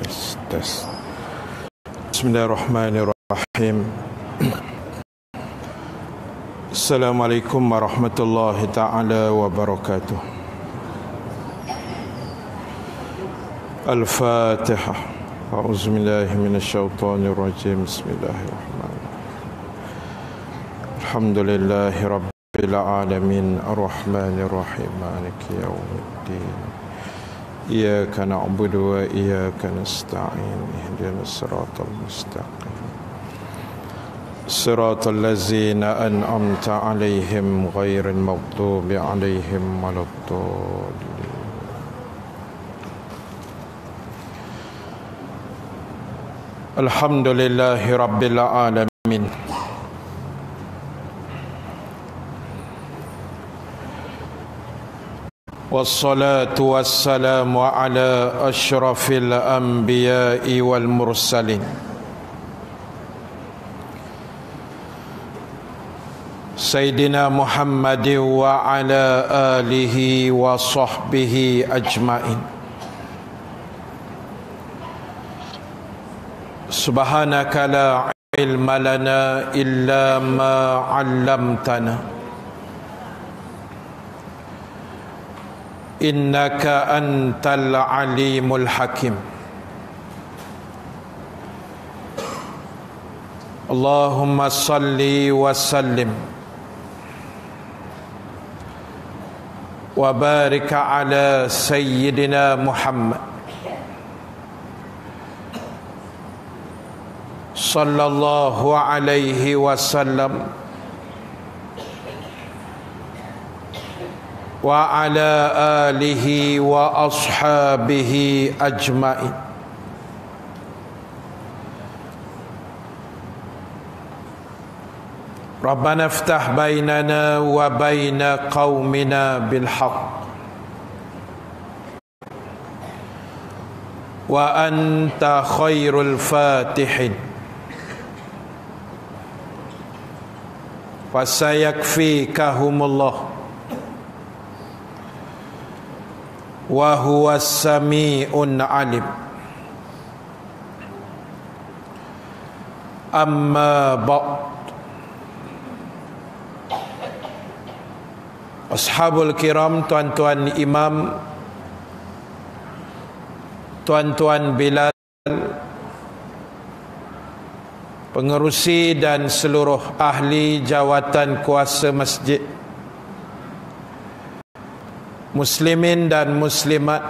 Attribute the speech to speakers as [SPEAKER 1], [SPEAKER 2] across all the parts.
[SPEAKER 1] tes. Bismillahirrahmanirrahim. Assalamualaikum warahmatullahi ta'ala wabarakatuh. Al-Fatihah. A'udzubillahi minasyaitonir rajim. Bismillahirrahmanirrahim. Alhamdulillahi rabbil alamin arrahmanir rahim maliki yaumiddin. Iyyaka na'budu wa iyyaka nasta'in ihdinas siratal mustaqim siratal ladzina an'amta 'alaihim ghairil maghdubi 'alaihim waladdallin. Alhamdulillahi rabbil alamin. Wassalatu wassalamu ala asyrafil anbiya'i wal mursalin Sayyidina Muhammadin wa ala alihi wa sahbihi ajma'in. Subhanaka la ilma lana illa ma 'allamtana innaka antal alimul hakim. Allahumma salli wa sallim wa barik ala sayyidina Muhammad sallallahu alaihi wasallam wa ala alihi wa ashabihi ajma'in. Rabbana iftah bainana wa baina qaumina bil haqq wa anta khairul fatihin wa sayakfikahumullah wa huwa sami'un alim. Amma ba'd. Ashabul kiram, tuan-tuan imam, tuan-tuan Bilal, pengerusi dan seluruh ahli jawatan kuasa masjid, muslimin dan muslimat,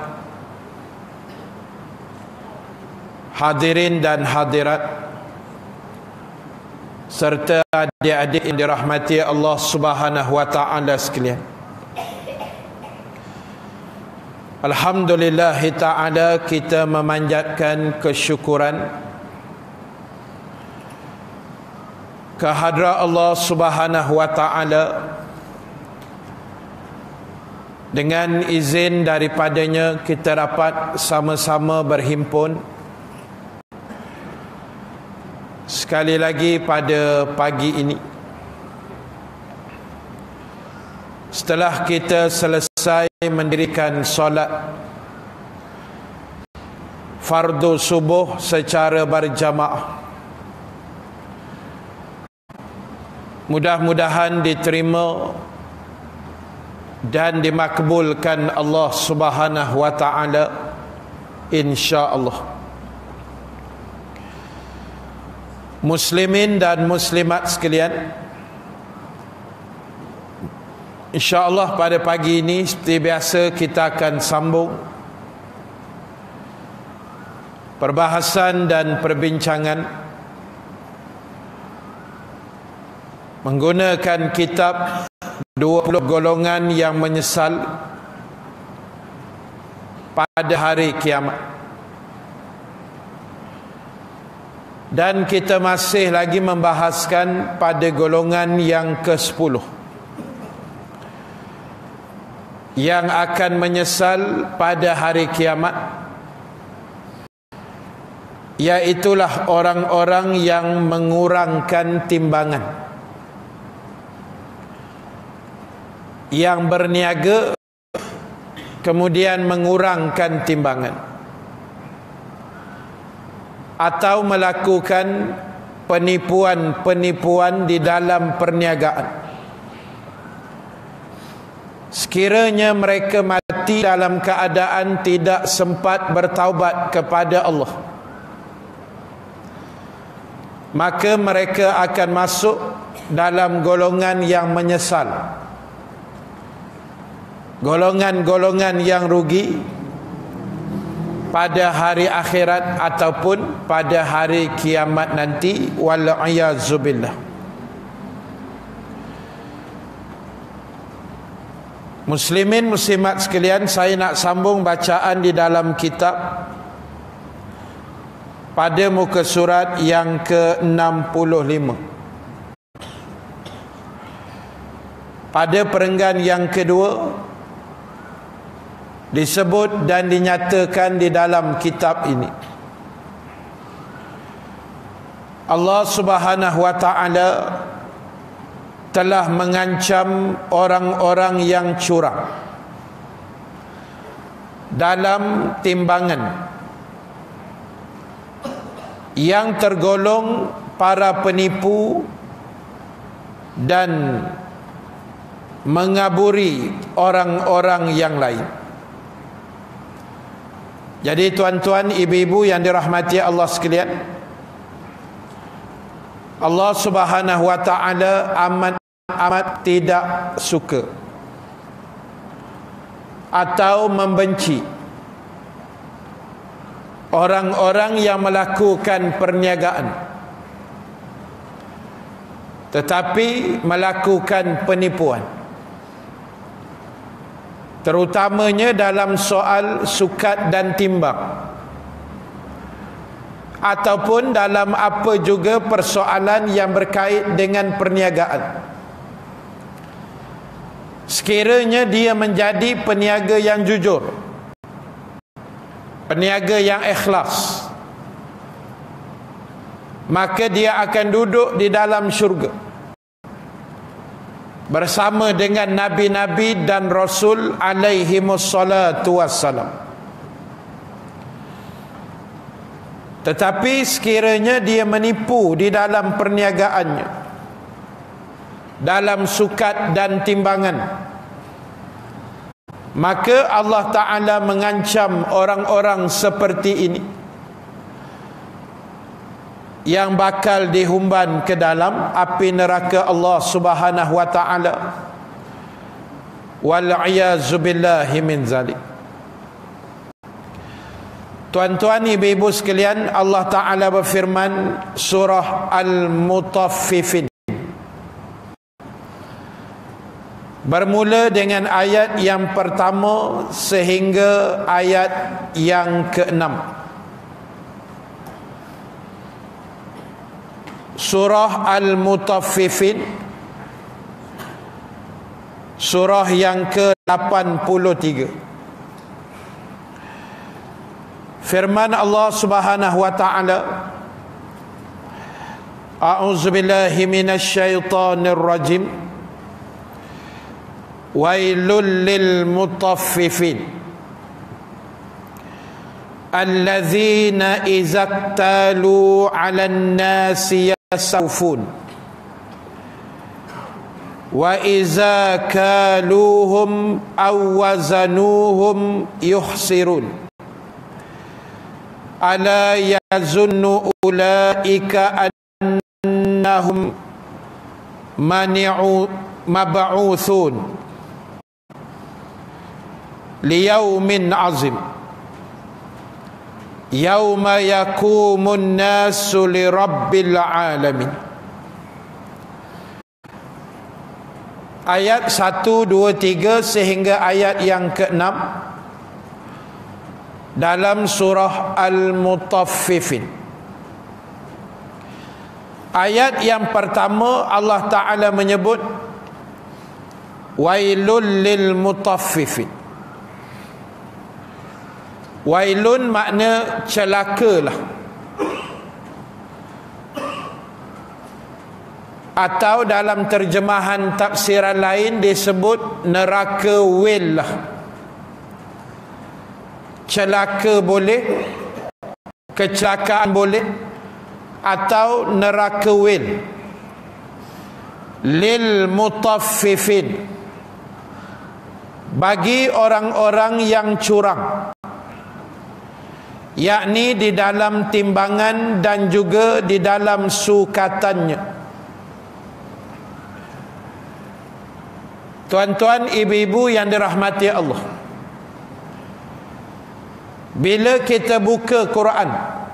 [SPEAKER 1] hadirin dan hadirat, serta adik-adik yang dirahmati Allah Subhanahu wa ta'ala sekalian. Alhamdulillah ta'ala, kita memanjatkan kesyukuran kehadrat Allah Subhanahu wa ta'ala. Dengan izin daripadanya kita dapat sama-sama berhimpun sekali lagi pada pagi ini, setelah kita selesai mendirikan solat fardu subuh secara berjamaah. Mudah-mudahan diterima dan dimakbulkan Allah Subhanahu wa ta'ala, insya-Allah. Muslimin dan muslimat sekalian, insya-Allah pada pagi ini seperti biasa kita akan sambung perbahasan dan perbincangan menggunakan kitab 20 golongan yang menyesal pada hari kiamat. Dan kita masih lagi membahaskan pada golongan yang ke-10 yang akan menyesal pada hari kiamat, iaitulah orang-orang yang mengurangkan timbangan, yang berniaga kemudian mengurangkan timbangan. atau melakukan penipuan-penipuan di dalam perniagaan. Sekiranya mereka mati dalam keadaan tidak sempat bertaubat kepada Allah, maka mereka akan masuk dalam golongan yang menyesal, golongan-golongan yang rugi pada hari akhirat ataupun pada hari kiamat nanti. Wal'iyazubillah. Muslimin muslimat sekalian, saya nak sambung bacaan di dalam kitab pada muka surat yang ke-65. Pada perenggan yang kedua disebut dan dinyatakan di dalam kitab ini, Allah Subhanahu wa ta'ala telah mengancam orang-orang yang curang dalam timbangan, yang tergolong para penipu dan mengaburi orang-orang yang lain. Jadi tuan-tuan, ibu-ibu yang dirahmati Allah sekalian, Allah Subhanahu wa ta'ala amat tidak suka atau membenci orang-orang yang melakukan perniagaan tetapi melakukan penipuan, terutamanya dalam soal sukat dan timbang, ataupun dalam apa juga persoalan yang berkait dengan perniagaan. Sekiranya dia menjadi peniaga yang jujur, peniaga yang ikhlas, maka dia akan duduk di dalam syurga bersama dengan nabi-nabi dan rasul alaihimussalatu wassalam. Tetapi sekiranya dia menipu di dalam perniagaannya, dalam sukat dan timbangan, maka Allah Ta'ala mengancam orang-orang seperti ini yang bakal dihumban ke dalam api neraka Allah Subhanahu wa ta'ala. Wal'iyazubillahi min zalik. Tuan-tuan, ibu-ibu sekalian, Allah Ta'ala berfirman surah Al-Mutaffifin, bermula dengan ayat yang pertama sehingga ayat yang ke-6. Surah Al-Mutaffifin, surah yang ke-83. Firman Allah Subhanahu wa ta'ala, A'udzubillahi minasyaitonir rajim, wailul lil mutaffifin alladzina izaktalu 'alan nasi yasawfun wa iza kaluhum aw wazanuhum yukhsirun ala yazunnu ulaika annahum mab'uthun liyaumin azim yauma yakumun nasu lirabbil alamin. Ayat 1, 2, 3 sehingga ayat yang ke-6 dalam surah Al-Mutaffifin. Ayat yang pertama Allah Ta'ala menyebut wailul lil mutaffifin. Wailun makna celakalah, atau dalam terjemahan tafsiran lain disebut neraka wil lah. Celaka boleh, kecelakaan boleh, atau neraka wil. Lil mutaffifin, bagi orang-orang yang curang, yakni di dalam timbangan dan juga di dalam sukatannya. Tuan-tuan, ibu-ibu yang dirahmati Allah, bila kita buka Quran,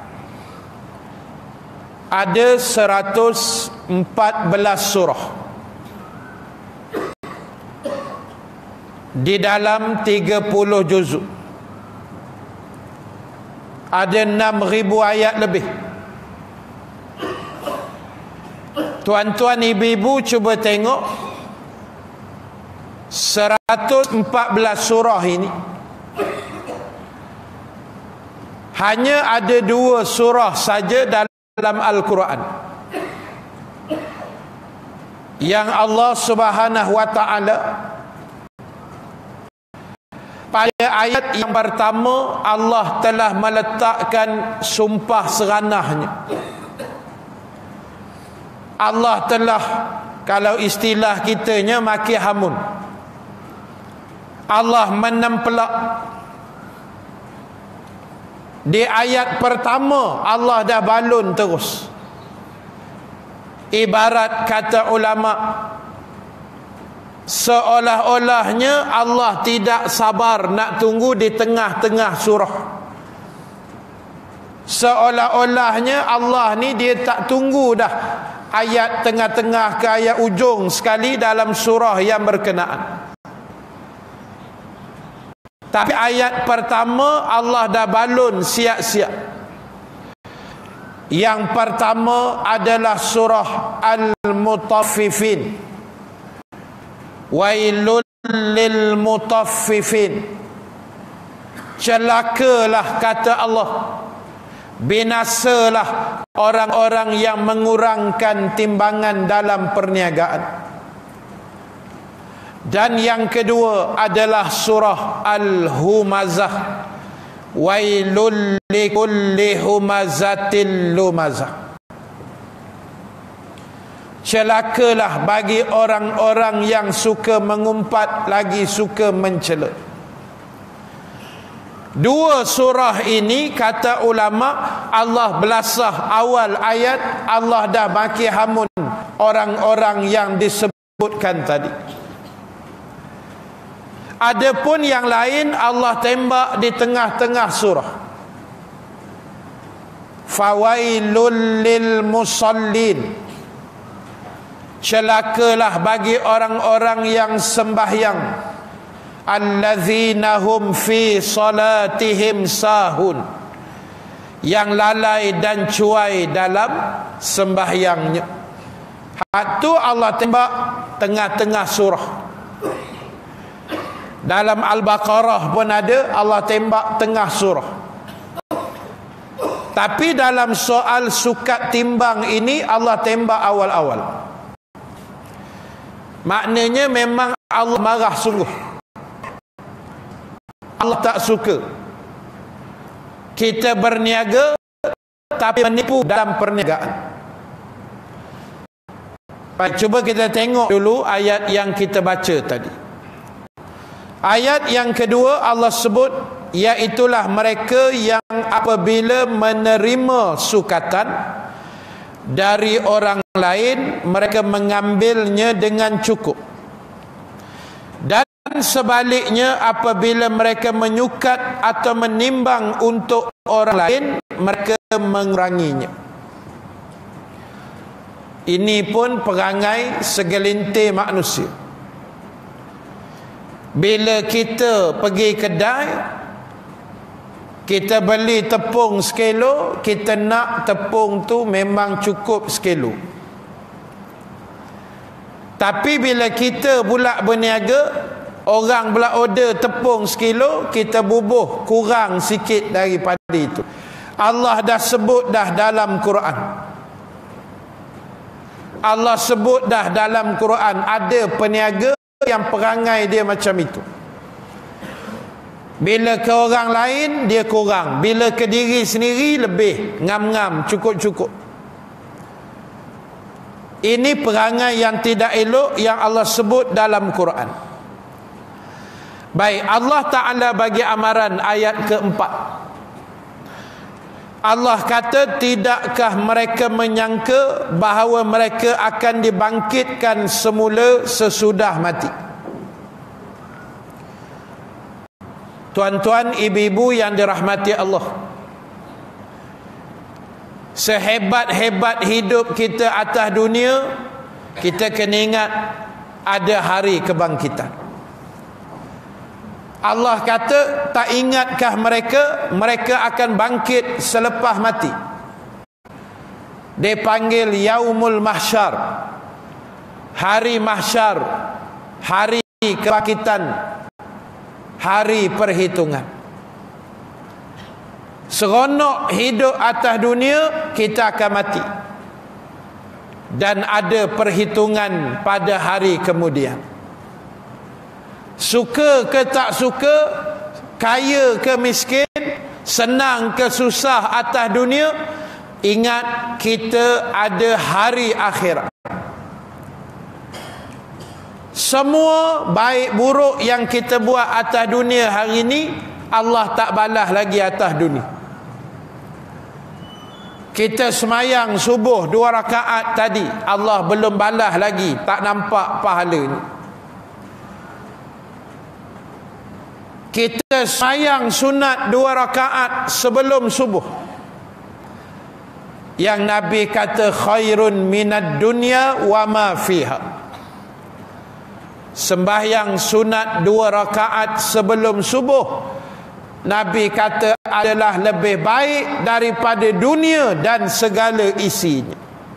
[SPEAKER 1] ada 114 surah di dalam 30 juzuk. Ada 6,000 ayat lebih. Tuan-tuan, ibu-ibu, cuba tengok 114 surah ini, hanya ada 2 surah saja dalam Al-Quran yang Allah Subhanahu wa ta'ala pada ayat yang pertama Allah telah meletakkan sumpah seranahnya. Allah telah, kalau istilah kitanya, maki hamun. Allah menempelak. Di ayat pertama Allah dah balun terus. Ibarat kata ulama, seolah-olahnya Allah tidak sabar nak tunggu di tengah-tengah surah. Seolah-olahnya Allah ni dia tak tunggu dah ayat tengah-tengah ke ayat ujung sekali dalam surah yang berkenaan. Tapi ayat pertama Allah dah balun siap-siap. Yang pertama adalah surah Al-Mutaffifin. Wailul lil mutaffifin. Celakalah, kata Allah, binasalah orang-orang yang mengurangkan timbangan dalam perniagaan. Dan yang kedua adalah surah Al-Humazah. Wailul likulli humazatil lumazah. Celakalah bagi orang-orang yang suka mengumpat lagi suka mencela. 2 surah ini, kata ulama, Allah belasah awal ayat Allah dah maki hamun orang-orang yang disebutkan tadi. Adapun yang lain Allah tembak di tengah-tengah surah. Fawailul lil musallin. Celakalah bagi orang-orang yang sembahyang, allazina hum fi salatihim sahun, yang lalai dan cuai dalam sembahyangnya. Hak tu Allah tembak tengah-tengah surah. Dalam Al-Baqarah pun ada, Allah tembak tengah surah. Tapi dalam soal sukat timbang ini Allah tembak awal-awal. Maknanya memang Allah marah sungguh. Allah tak suka kita berniaga tapi menipu dalam perniagaan. Baik, cuba kita tengok dulu ayat yang kita baca tadi. Ayat yang kedua Allah sebut, iaitulah mereka yang apabila menerima sukatan dari orang lain, mereka mengambilnya dengan cukup. Dan sebaliknya, apabila mereka menyukat atau menimbang untuk orang lain, mereka menguranginya. Ini pun perangai segelintir manusia. Bila kita pergi kedai, kita beli tepung sekilo, kita nak tepung tu memang cukup sekilo. Tapi bila kita pula berniaga, orang pula order tepung sekilo, kita bubuh kurang sikit daripada itu. Allah dah sebut dah dalam Quran. Allah sebut dah dalam Quran, ada peniaga yang perangai dia macam itu. Bila ke orang lain dia kurang, bila ke diri sendiri lebih, ngam-ngam, cukup-cukup. Ini perangai yang tidak elok yang Allah sebut dalam Quran. Baik, Allah Ta'ala bagi amaran ayat keempat. Allah kata, tidakkah mereka menyangka bahawa mereka akan dibangkitkan semula sesudah mati? Tuan-tuan, ibu-ibu yang dirahmati Allah, sehebat-hebat hidup kita atas dunia, kita kena ingat ada hari kebangkitan. Allah kata, tak ingatkah mereka akan bangkit selepas mati? Dia panggil Yaumul Mahsyar, hari mahsyar, hari kebangkitan, hari perhitungan. Seronok hidup atas dunia, kita akan mati. Dan ada perhitungan pada hari kemudian. Suka ke tak suka, kaya ke miskin, senang ke susah atas dunia, ingat kita ada hari akhirat. Semua baik buruk yang kita buat atas dunia hari ini, Allah tak balas lagi atas dunia. Kita semayang subuh 2 rakaat tadi, Allah belum balas lagi, tak nampak pahala ni. Kita semayang sunat 2 rakaat sebelum subuh, yang Nabi kata khairun minad dunya wa ma fiha. Sembahyang sunat 2 rakaat sebelum subuh, Nabi kata adalah lebih baik daripada dunia dan segala isinya.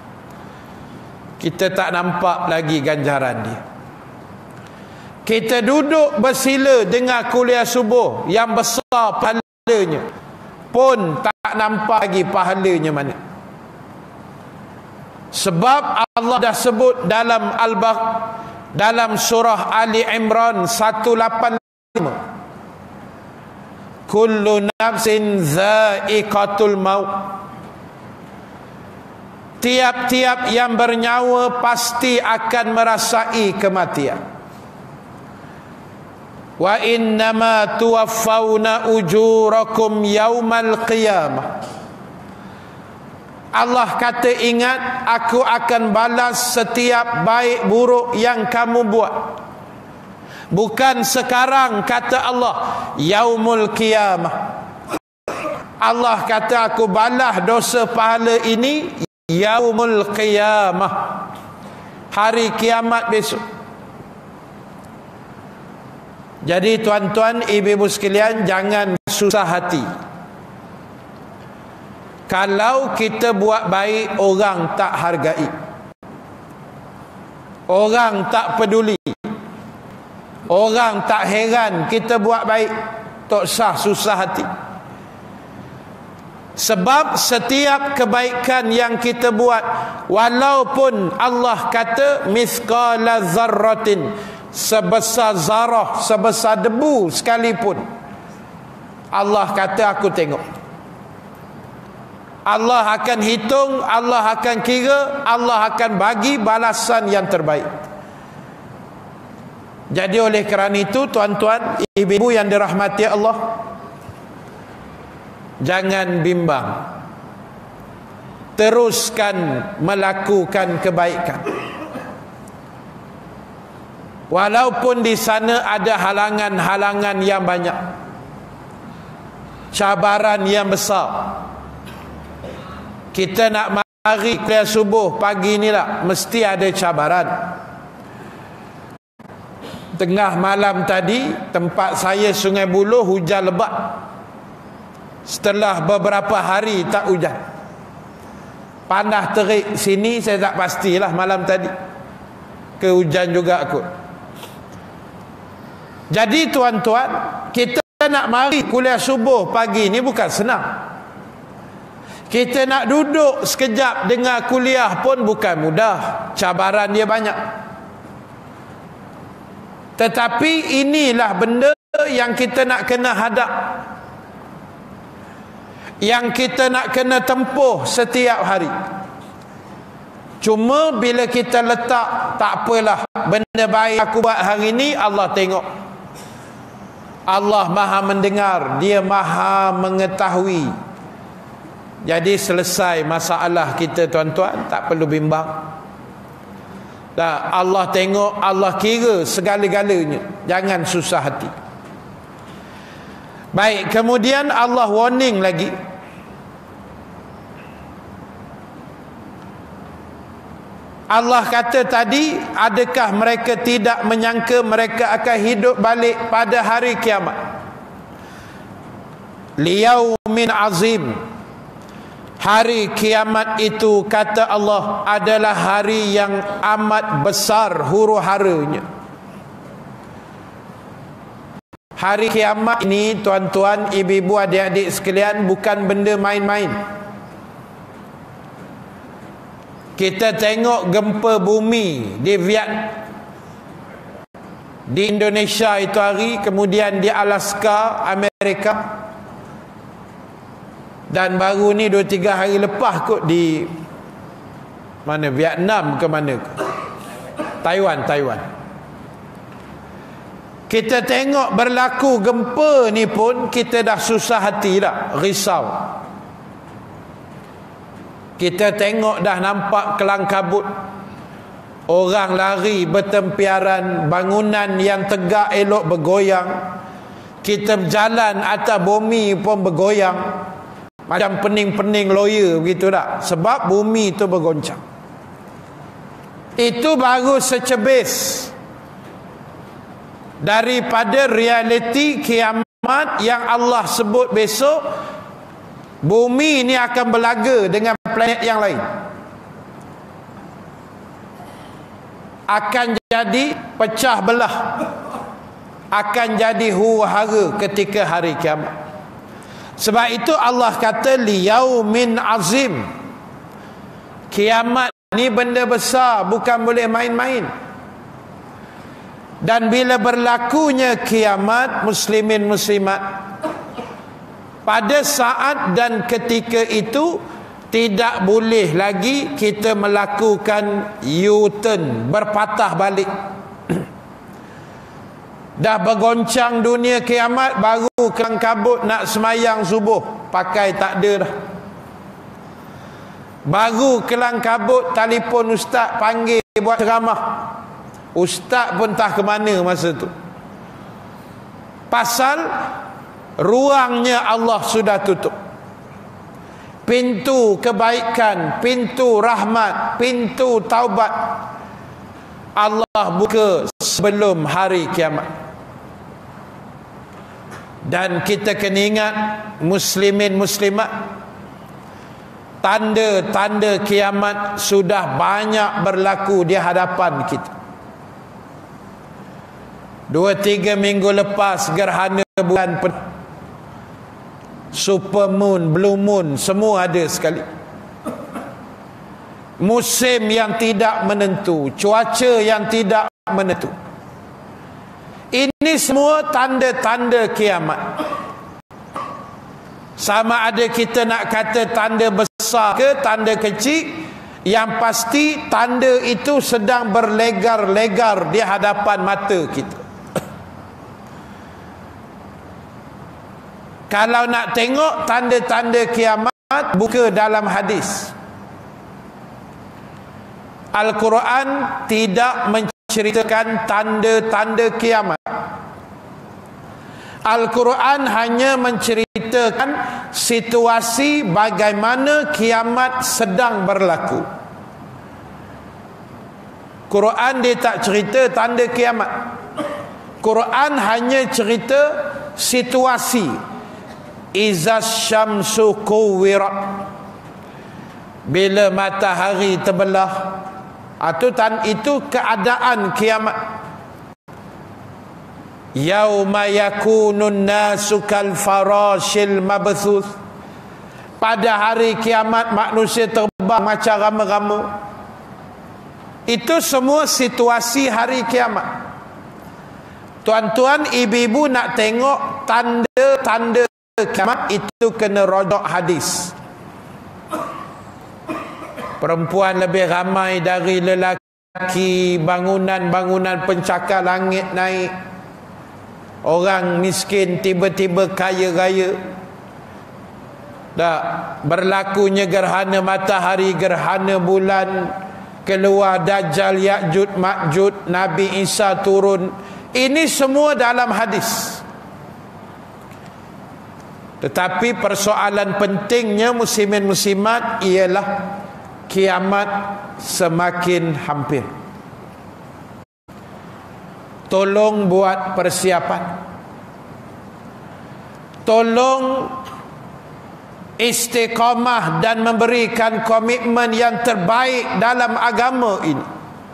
[SPEAKER 1] Kita tak nampak lagi ganjaran dia. Kita duduk bersila dengar kuliah subuh yang besar pahalanya, pun tak nampak lagi pahalanya mana. Sebab Allah dah sebut dalam dalam surah Ali Imran 185, kullu nafsin dha'iqatul maut. Tiap-tiap yang bernyawa pasti akan merasai kematian. Wa innama tuwaffawna ujurakum yaumal qiyamah. Allah kata, ingat, aku akan balas setiap baik buruk yang kamu buat. Bukan sekarang, kata Allah, yaumul qiyamah. Allah kata, aku balas dosa pahala ini yaumul qiyamah, hari kiamat besok. Jadi tuan-tuan, ibu-ibu sekalian, jangan susah hati. Kalau kita buat baik, orang tak hargai, orang tak peduli, orang tak heran kita buat baik, tak sah susah hati. Sebab setiap kebaikan yang kita buat, walaupun Allah kata mithqala zarratin, sebesar zarah, sebesar debu sekalipun, Allah kata aku tengok. Allah akan hitung, Allah akan kira, Allah akan bagi balasan yang terbaik. Jadi oleh kerana itu, tuan-tuan, ibu-ibu yang dirahmati Allah, jangan bimbang, teruskan melakukan kebaikan. Walaupun di sana ada halangan-halangan yang banyak, cabaran yang besar. Kita nak mari kuliah subuh pagi ni lah, mesti ada cabaran. Tengah malam tadi, tempat saya Sungai Buloh hujan lebat. Setelah beberapa hari tak hujan, panas terik sini, saya tak pastilah malam tadi ke hujan juga kot. Jadi tuan-tuan, kita nak mari kuliah subuh pagi ni bukan senang. Kita nak duduk sekejap dengar kuliah pun bukan mudah, cabaran dia banyak. Tetapi inilah benda yang kita nak kena hadap, yang kita nak kena tempuh setiap hari. Cuma bila kita letak, tak apalah, benda baik aku buat hari ni, Allah tengok. Allah maha mendengar, dia maha mengetahui. Jadi selesai masalah kita tuan-tuan, tak perlu bimbang. Allah tengok, Allah kira segala-galanya. Jangan susah hati. Baik, kemudian Allah warning lagi. Allah kata tadi, adakah mereka tidak menyangka mereka akan hidup balik pada hari kiamat? Liyaumin azim. Hari kiamat itu, kata Allah, adalah hari yang amat besar huru-haranya. Hari kiamat ini, tuan-tuan, ibu-ibu, adik-adik sekalian, bukan benda main-main. Kita tengok gempa bumi di di Indonesia itu hari, kemudian di Alaska, Amerika, dan baru ni 2-3 hari lepas kot di mana, Vietnam ke mana ke? Taiwan. Kita tengok berlaku gempa ni pun kita dah susah hati dah, risau. Kita tengok dah nampak kelang kabut, orang lari bertempiaran, bangunan yang tegak elok bergoyang. Kita berjalan atas bumi pun bergoyang, macam pening-pening lawyer begitu tak? Sebab bumi itu bergoncang. Itu baru secebis daripada realiti kiamat yang Allah sebut besok. Bumi ini akan berlaga dengan planet yang lain, akan jadi pecah belah, akan jadi huru-hara ketika hari kiamat. Sebab itu Allah kata liyaumin azim. Kiamat ni benda besar, bukan boleh main-main. Dan bila berlakunya kiamat, muslimin muslimat, pada saat dan ketika itu tidak boleh lagi kita melakukan U-turn, berpatah balik. Dah bergoncang dunia kiamat, baru kelang kabut nak semayang subuh, pakai tak ada dah. Baru kelang kabut, telefon ustaz panggil buat ceramah, ustaz pun tak ke mana masa tu. Pasal ruangnya Allah sudah tutup. Pintu kebaikan, pintu rahmat, pintu taubat Allah buka sebelum hari kiamat. Dan kita kena ingat, muslimin muslimat, tanda-tanda kiamat sudah banyak berlaku di hadapan kita. 2-3 minggu lepas gerhana bulan penuh, super moon, blue moon, semua ada sekali. Musim yang tidak menentu, cuaca yang tidak menentu. Ini semua tanda-tanda kiamat. Sama ada kita nak kata tanda besar ke tanda kecil, yang pasti tanda itu sedang berlegar-legar di hadapan mata kita. Kalau nak tengok tanda-tanda kiamat, buka dalam hadis. Al-Quran tidak menceritakan tanda-tanda kiamat. Al-Quran hanya menceritakan situasi bagaimana kiamat sedang berlaku. Quran dia tak cerita tanda kiamat. Quran hanya cerita situasi. Izas syamsu kuwirat, bila matahari terbelah, itu keadaan kiamat. Yauma yakunun nasu kal farashil mabthuth, pada hari kiamat manusia terbang macam rama-rama. Itu semua situasi hari kiamat. Tuan-tuan, ibu-ibu nak tengok tanda-tanda kiamat, itu kena rojak hadis. Perempuan lebih ramai dari lelaki, bangunan-bangunan pencakar langit naik, orang miskin tiba-tiba kaya raya. Berlakunya gerhana matahari, gerhana bulan, keluar Dajjal, Ya'jud, Ma'jud, Nabi Isa turun. Ini semua dalam hadis. Tetapi persoalan pentingnya muslimin muslimat ialah kiamat semakin hampir. Tolong buat persiapan. Tolong istiqamah dan memberikan komitmen yang terbaik dalam agama ini.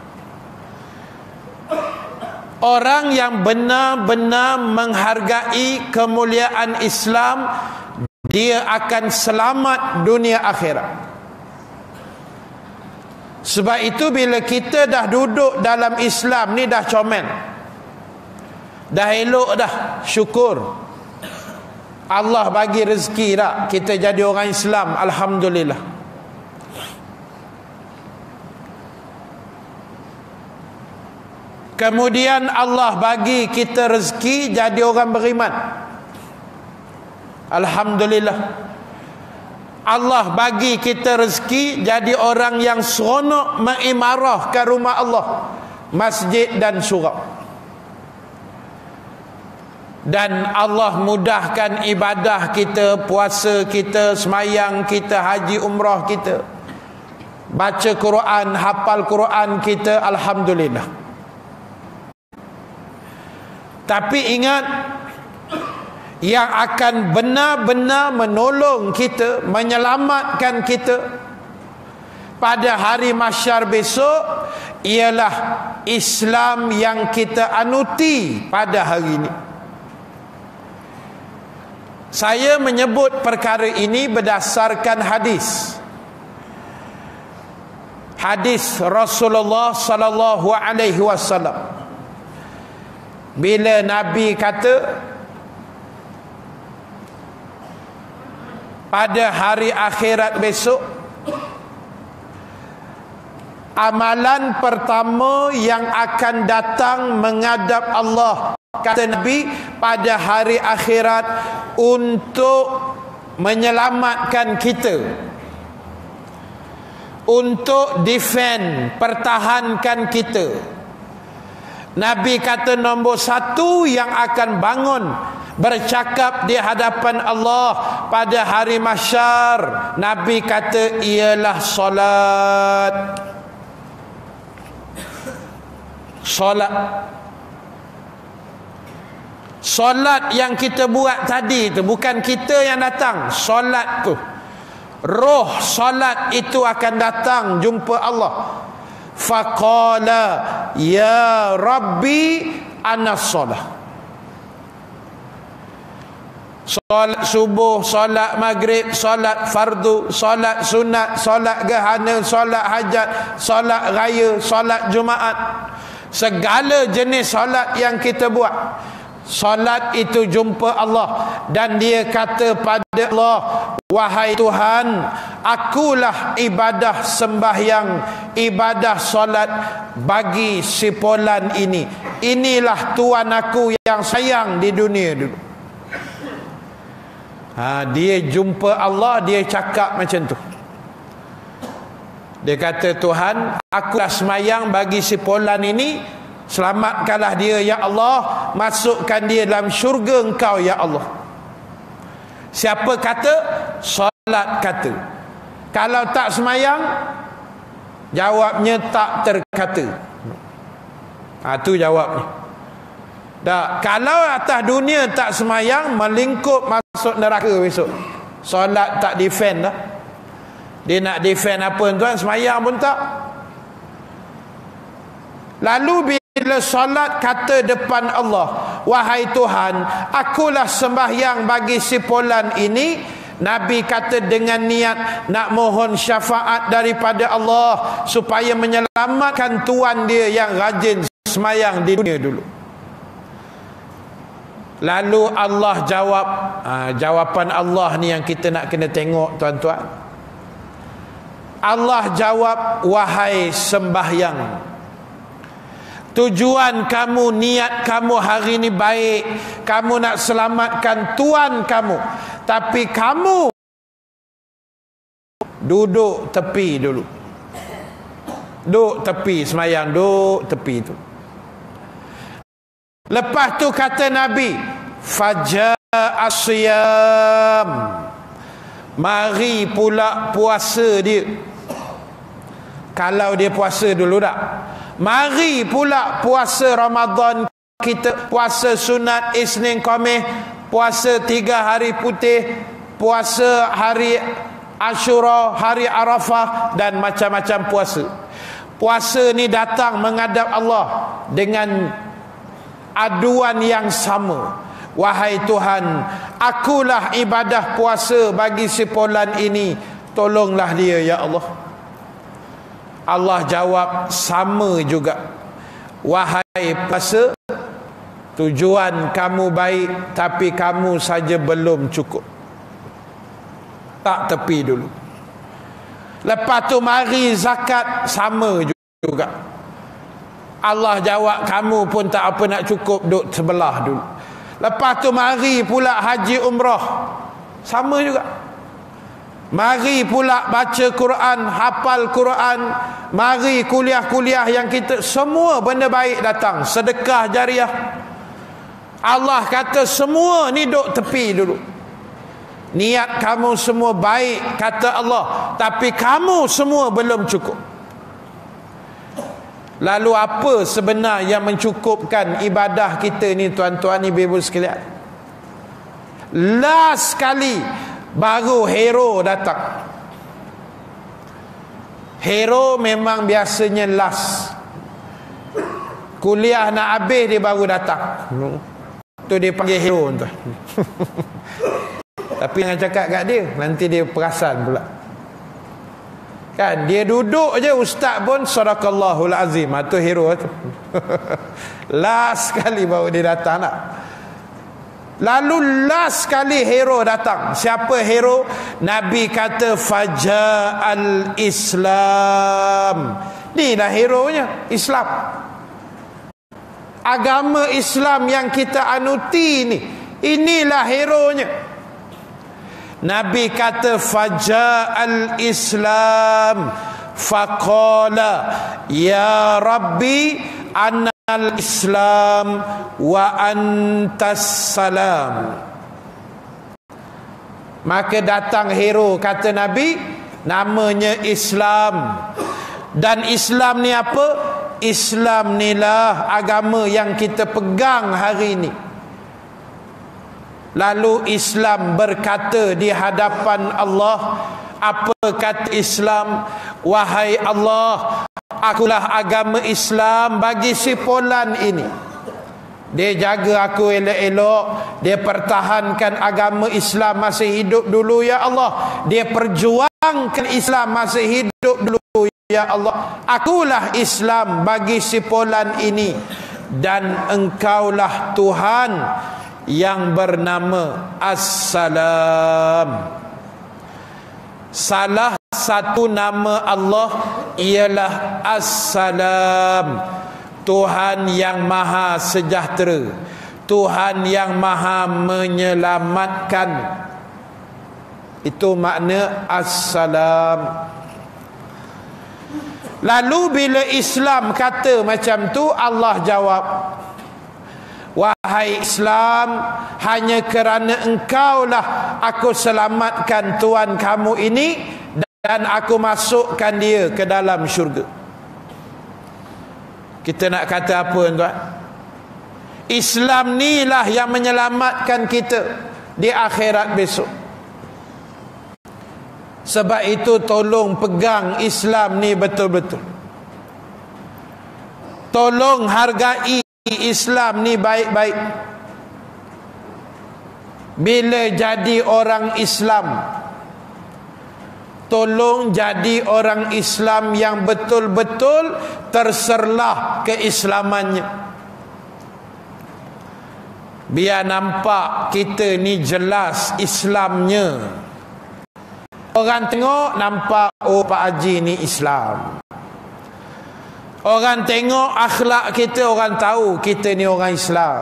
[SPEAKER 1] Orang yang benar-benar menghargai kemuliaan Islam, dia akan selamat dunia akhirat. Sebab itu bila kita dah duduk dalam Islam ni dah comel, dah elok dah, syukur. Allah bagi rezeki dah kita jadi orang Islam, alhamdulillah. Kemudian Allah bagi kita rezeki jadi orang beriman, alhamdulillah. Allah bagi kita rezeki jadi orang yang seronok mengimarahkan rumah Allah, masjid dan surau. Dan Allah mudahkan ibadah kita, puasa kita, semayang kita, haji umrah kita, baca Quran, hafal Quran kita, alhamdulillah. Tapi ingat, yang akan benar-benar menolong kita, menyelamatkan kita pada hari mahsyar besok ialah Islam yang kita anuti pada hari ini. Saya menyebut perkara ini berdasarkan hadis. Hadis Rasulullah sallallahu alaihi wasallam. Bila Nabi kata pada hari akhirat besok, amalan pertama yang akan datang menghadap Allah, kata Nabi, pada hari akhirat untuk menyelamatkan kita, untuk defend, pertahankan kita. Nabi kata nombor satu yang akan bangun bercakap di hadapan Allah pada hari mahsyar, Nabi kata ialah solat. Solat. Solat yang kita buat tadi tu, bukan kita yang datang, solat tu. Roh solat itu akan datang jumpa Allah. Faqala ya Rabbi ana solat. Solat subuh, solat maghrib, solat fardu, solat sunat, solat gerhana, solat hajat, solat raya, solat Jumaat. Segala jenis solat yang kita buat, solat itu jumpa Allah. Dan dia kata pada Allah, wahai Tuhan, akulah ibadah sembahyang, ibadah solat bagi sipolan ini. Inilah Tuhan aku yang sayang di dunia dulu. Dia jumpa Allah, dia cakap macam tu. Dia kata, Tuhan, akulah semayang bagi sipolan ini, selamatkanlah dia ya Allah, masukkan dia dalam syurga engkau ya Allah. Siapa kata? Solat kata. Kalau tak semayang, jawabnya tak terkata. Tu jawabnya. Kalau atas dunia tak semayang, melingkup masuk neraka besok. Solat tak defend dah. Dia nak defend apa tuan? Semayang pun tak. Lalu bila solat kata depan Allah, wahai Tuhan, akulah sembahyang bagi sipolan ini, Nabi kata dengan niat nak mohon syafaat daripada Allah supaya menyelamatkan tuan dia yang rajin semayang di dunia dulu. Lalu Allah jawab, jawapan Allah ni yang kita nak kena tengok tuan-tuan. Allah jawab, wahai sembahyang, tujuan kamu, niat kamu hari ni baik, kamu nak selamatkan tuan kamu, tapi kamu duduk tepi dulu. Duduk tepi semayang, duduk tepi tu. Lepas tu kata Nabi, faja'a siyam, mari pula puasa dia. Kalau dia puasa dulu tak, mari pula puasa Ramadan kita, puasa sunat Isnin Khamis, puasa 3 hari putih, puasa hari Ashura, hari Arafah, dan macam-macam puasa. Puasa ni datang menghadap Allah dengan aduan yang sama. Wahai Tuhan, akulah ibadah puasa bagi si fulan ini, tolonglah dia ya Allah. Allah jawab sama juga, wahai puasa, tujuan kamu baik, tapi kamu saja belum cukup. Tak tepi dulu. Lepas tu mari zakat, sama juga. Allah jawab, kamu pun tak apa nak cukup, duduk sebelah dulu. Lepas tu mari pula haji umrah, sama juga. Mari pula baca Quran, hafal Quran, mari kuliah-kuliah yang kita, semua benda baik datang, sedekah jariah. Allah kata semua ni duduk tepi dulu. Niat kamu semua baik, kata Allah, tapi kamu semua belum cukup. Lalu apa sebenar yang mencukupkan ibadah kita ni tuan-tuan ibu-ibu sekalian? Last sekali baru hero datang. Hero memang biasanya last. Kuliah nak habis dia baru datang. Tu dia panggil hero tuan. Tapi jangan cakap kat dia, nanti dia perasan pula. Kan dia duduk je, ustaz pun sadaqallahul azim, tu hero tu. Last sekali baru dia datang nak. Lalu last sekali hero datang. Siapa hero? Nabi kata faja'al Islam. Inilah hero-nya, Islam. Agama Islam yang kita anuti ni, inilah hero-nya. Nabi kata faja'al Islam faqala ya Rabbi anal Islam wa antas salam. Maka datang hero, kata Nabi, namanya Islam. Dan Islam ni apa? Islam ni lah agama yang kita pegang hari ni. Lalu Islam berkata di hadapan Allah, apa kata Islam? Wahai Allah, akulah agama Islam bagi si fulan ini. Dia jaga aku elok-elok, dia pertahankan agama Islam masih hidup dulu ya Allah. Dia perjuangkan Islam masih hidup dulu ya Allah. Akulah Islam bagi si fulan ini, dan engkaulah Tuhan yang bernama As-Salam. Salah satu nama Allah ialah As-Salam, Tuhan yang maha sejahtera, Tuhan yang maha menyelamatkan. Itu makna As-Salam. Lalu bila Islam kata macam tu, Allah jawab, wahai Islam, hanya kerana engkaulah aku selamatkan tuan kamu ini, dan aku masukkan dia ke dalam syurga. Kita nak kata apa tuan? Islam ni lah yang menyelamatkan kita di akhirat besok. Sebab itu tolong pegang Islam ni betul-betul. Tolong hargai Islam ni baik-baik. Bila jadi orang Islam, tolong jadi orang Islam yang betul-betul terserlah keislamannya. Biar nampak kita ni jelas Islamnya. Orang tengok nampak, oh Pak Haji ni Islam. Orang tengok akhlak kita, orang tahu kita ni orang Islam.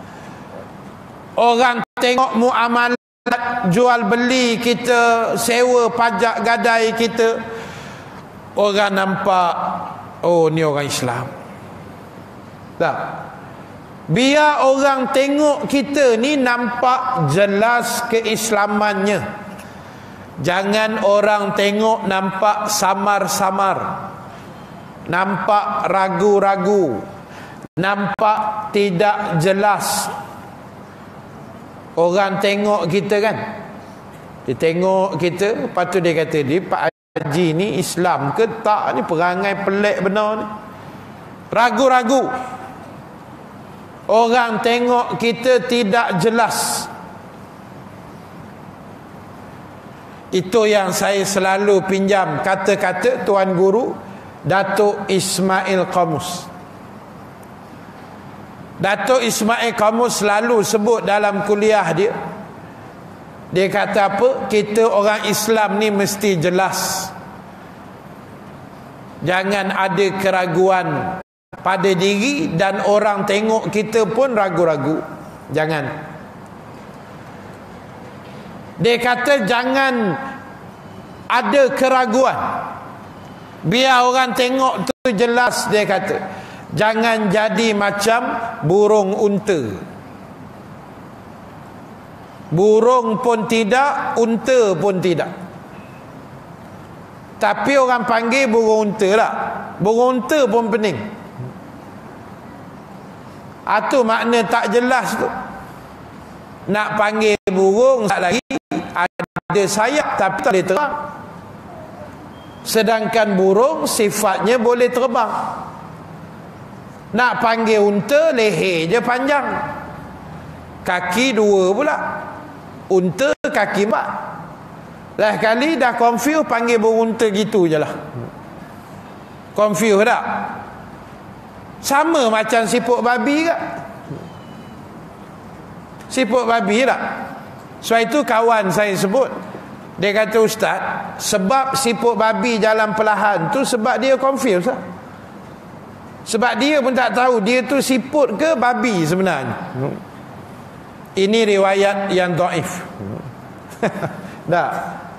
[SPEAKER 1] Orang tengok muamalat jual beli kita, sewa pajak gadai kita, orang nampak, oh ni orang Islam. Tak? Biar orang tengok kita ni nampak jelas keislamannya. Jangan orang tengok nampak samar-samar, nampak ragu-ragu, nampak tidak jelas. Orang tengok kita kan, dia tengok kita, lepas tu dia kata, dia Pak Haji ni Islam ke tak ni, perangai pelik benar ni. Ragu-ragu. Orang tengok kita tidak jelas. Itu yang saya selalu pinjam kata-kata Tuan Guru Datuk Ismail Qamus. Datuk Ismail Qamus selalu sebut dalam kuliah dia. Dia kata apa? Kita orang Islam ni mesti jelas. Jangan ada keraguan pada diri, dan orang tengok kita pun ragu-ragu. Jangan. Dia kata jangan ada keraguan. Biar orang tengok tu jelas, dia kata. Jangan jadi macam burung unta. Burung pun tidak, unta pun tidak. Tapi orang panggil burung unta lah. Burung unta pun pening. Itu makna tak jelas tu. Nak panggil burung tak lagi, ada sayap tapi tak boleh terbang. Sedangkan burung sifatnya boleh terbang. Nak panggil unta, leher je panjang, kaki dua pula. Unta kaki empat. Dah kali dah confuse, panggil burung unta gitu je lah. Confuse tak? Sama macam siput babi ke? Siput babi tak? Sebab itu kawan saya sebut, dia kata, Ustaz, sebab siput babi jalan perlahan tu sebab dia confuse lah. Sebab dia pun tak tahu dia tu siput ke babi sebenarnya. Ini riwayat yang dhaif. Tak.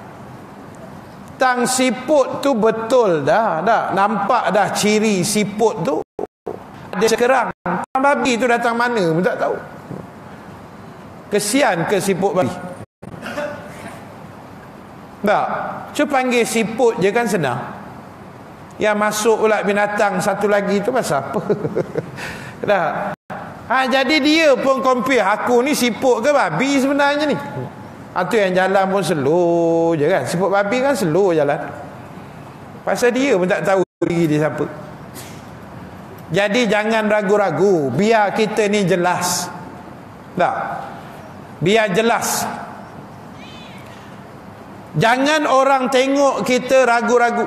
[SPEAKER 1] Tang siput tu betul dah. Nampak dah ciri siput tu. Ada sekerang. Tang babi tu datang mana pun tak tahu. Kesian ke siput babi? Tak. Cuba panggil siput je kan senang. Yang masuk pula binatang satu lagi tu pasal apa? Tak. Jadi dia pun compare, aku ni siput ke babi sebenarnya ni? Itu yang jalan pun slow je kan. Siput babi kan slow jalan. Pasal dia pun tak tahu diri dia siapa. Jadi jangan ragu-ragu. Biar kita ni jelas. Tak. Biar jelas. Jangan orang tengok kita ragu-ragu.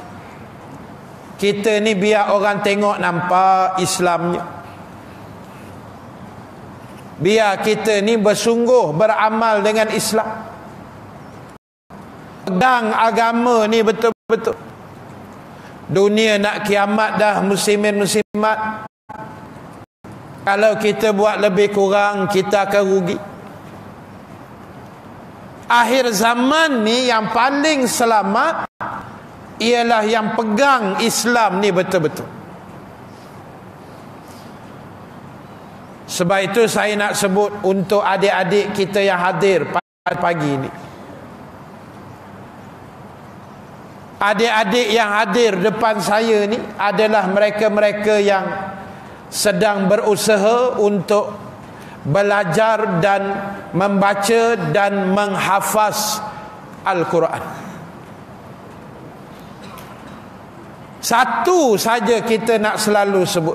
[SPEAKER 1] Kita ni biar orang tengok nampak Islamnya. Biar kita ni bersungguh beramal dengan Islam. Pegang agama ni betul-betul. Dunia nak kiamat dah, muslimin-muslimat. Kalau kita buat lebih kurang, kita akan rugi. Akhir zaman ni yang paling selamat ialah yang pegang Islam ni betul-betul. Sebab itu saya nak sebut untuk adik-adik kita yang hadir pada pagi ini. Adik-adik yang hadir depan saya ni adalah mereka-mereka yang sedang berusaha untuk belajar dan membaca dan menghafaz Al-Quran. Satu saja kita nak selalu sebut.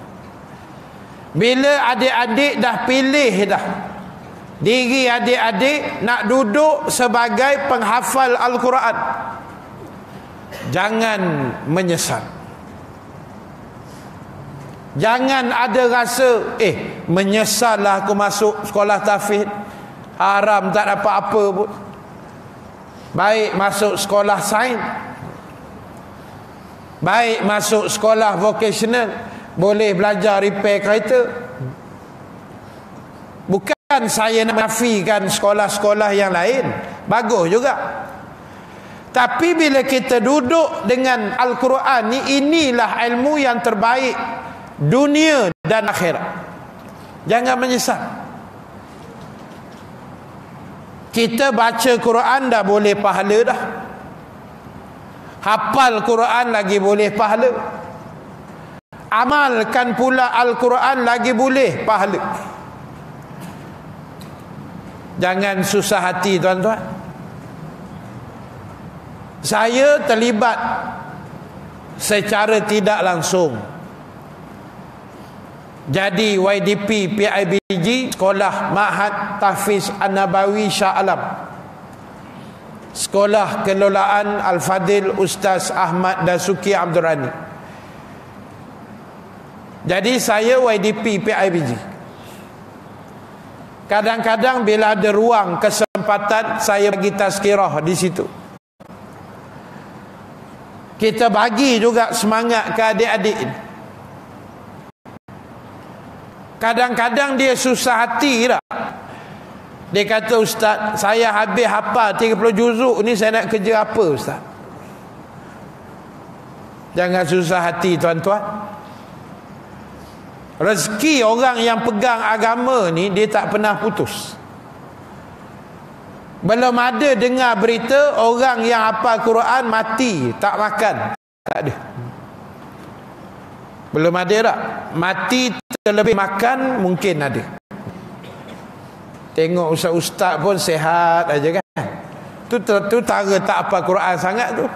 [SPEAKER 1] Bila adik-adik dah pilih dah diri adik-adik nak duduk sebagai penghafal Al-Quran, jangan menyesal. Jangan ada rasa menyesallah aku masuk sekolah tahfiz, haram tak dapat apa pun. Baik masuk sekolah sains, baik masuk sekolah vocational, boleh belajar repair kereta. Bukan saya nak menafikan sekolah-sekolah yang lain, bagus juga. Tapi bila kita duduk dengan Al-Quran ni, inilah ilmu yang terbaik dunia dan akhirat. Jangan menyesal. Kita baca Quran dah boleh pahala dah. Hafal Quran lagi boleh pahala. Amalkan pula Al-Quran lagi boleh pahala. Jangan susah hati tuan-tuan. Saya terlibat secara tidak langsung jadi YDP PIBG Sekolah Ma'had Tahfiz An-Nabawi Shah Alam, Sekolah Kelolaan Al-Fadil Ustaz Ahmad Dasuki Abdul Rani. Jadi saya YDP PIBG. Kadang-kadang bila ada ruang kesempatan, saya bagi tazkirah di situ. Kita bagi juga semangat ke adik-adik. Kadang-kadang dia susah hati tak? Dia kata, Ustaz, saya habis hafal 30 juzuk ni, saya nak kerja apa Ustaz? Jangan susah hati tuan-tuan. Rezeki orang yang pegang agama ni, dia tak pernah putus. Belum ada dengar berita orang yang hafal Quran mati tak makan. Tak ada. Belum ada tak? Mati terlebih makan mungkin ada. Tengok ustaz-ustaz pun sihat aja kan. Tu tara tak hafal Quran sangat tu.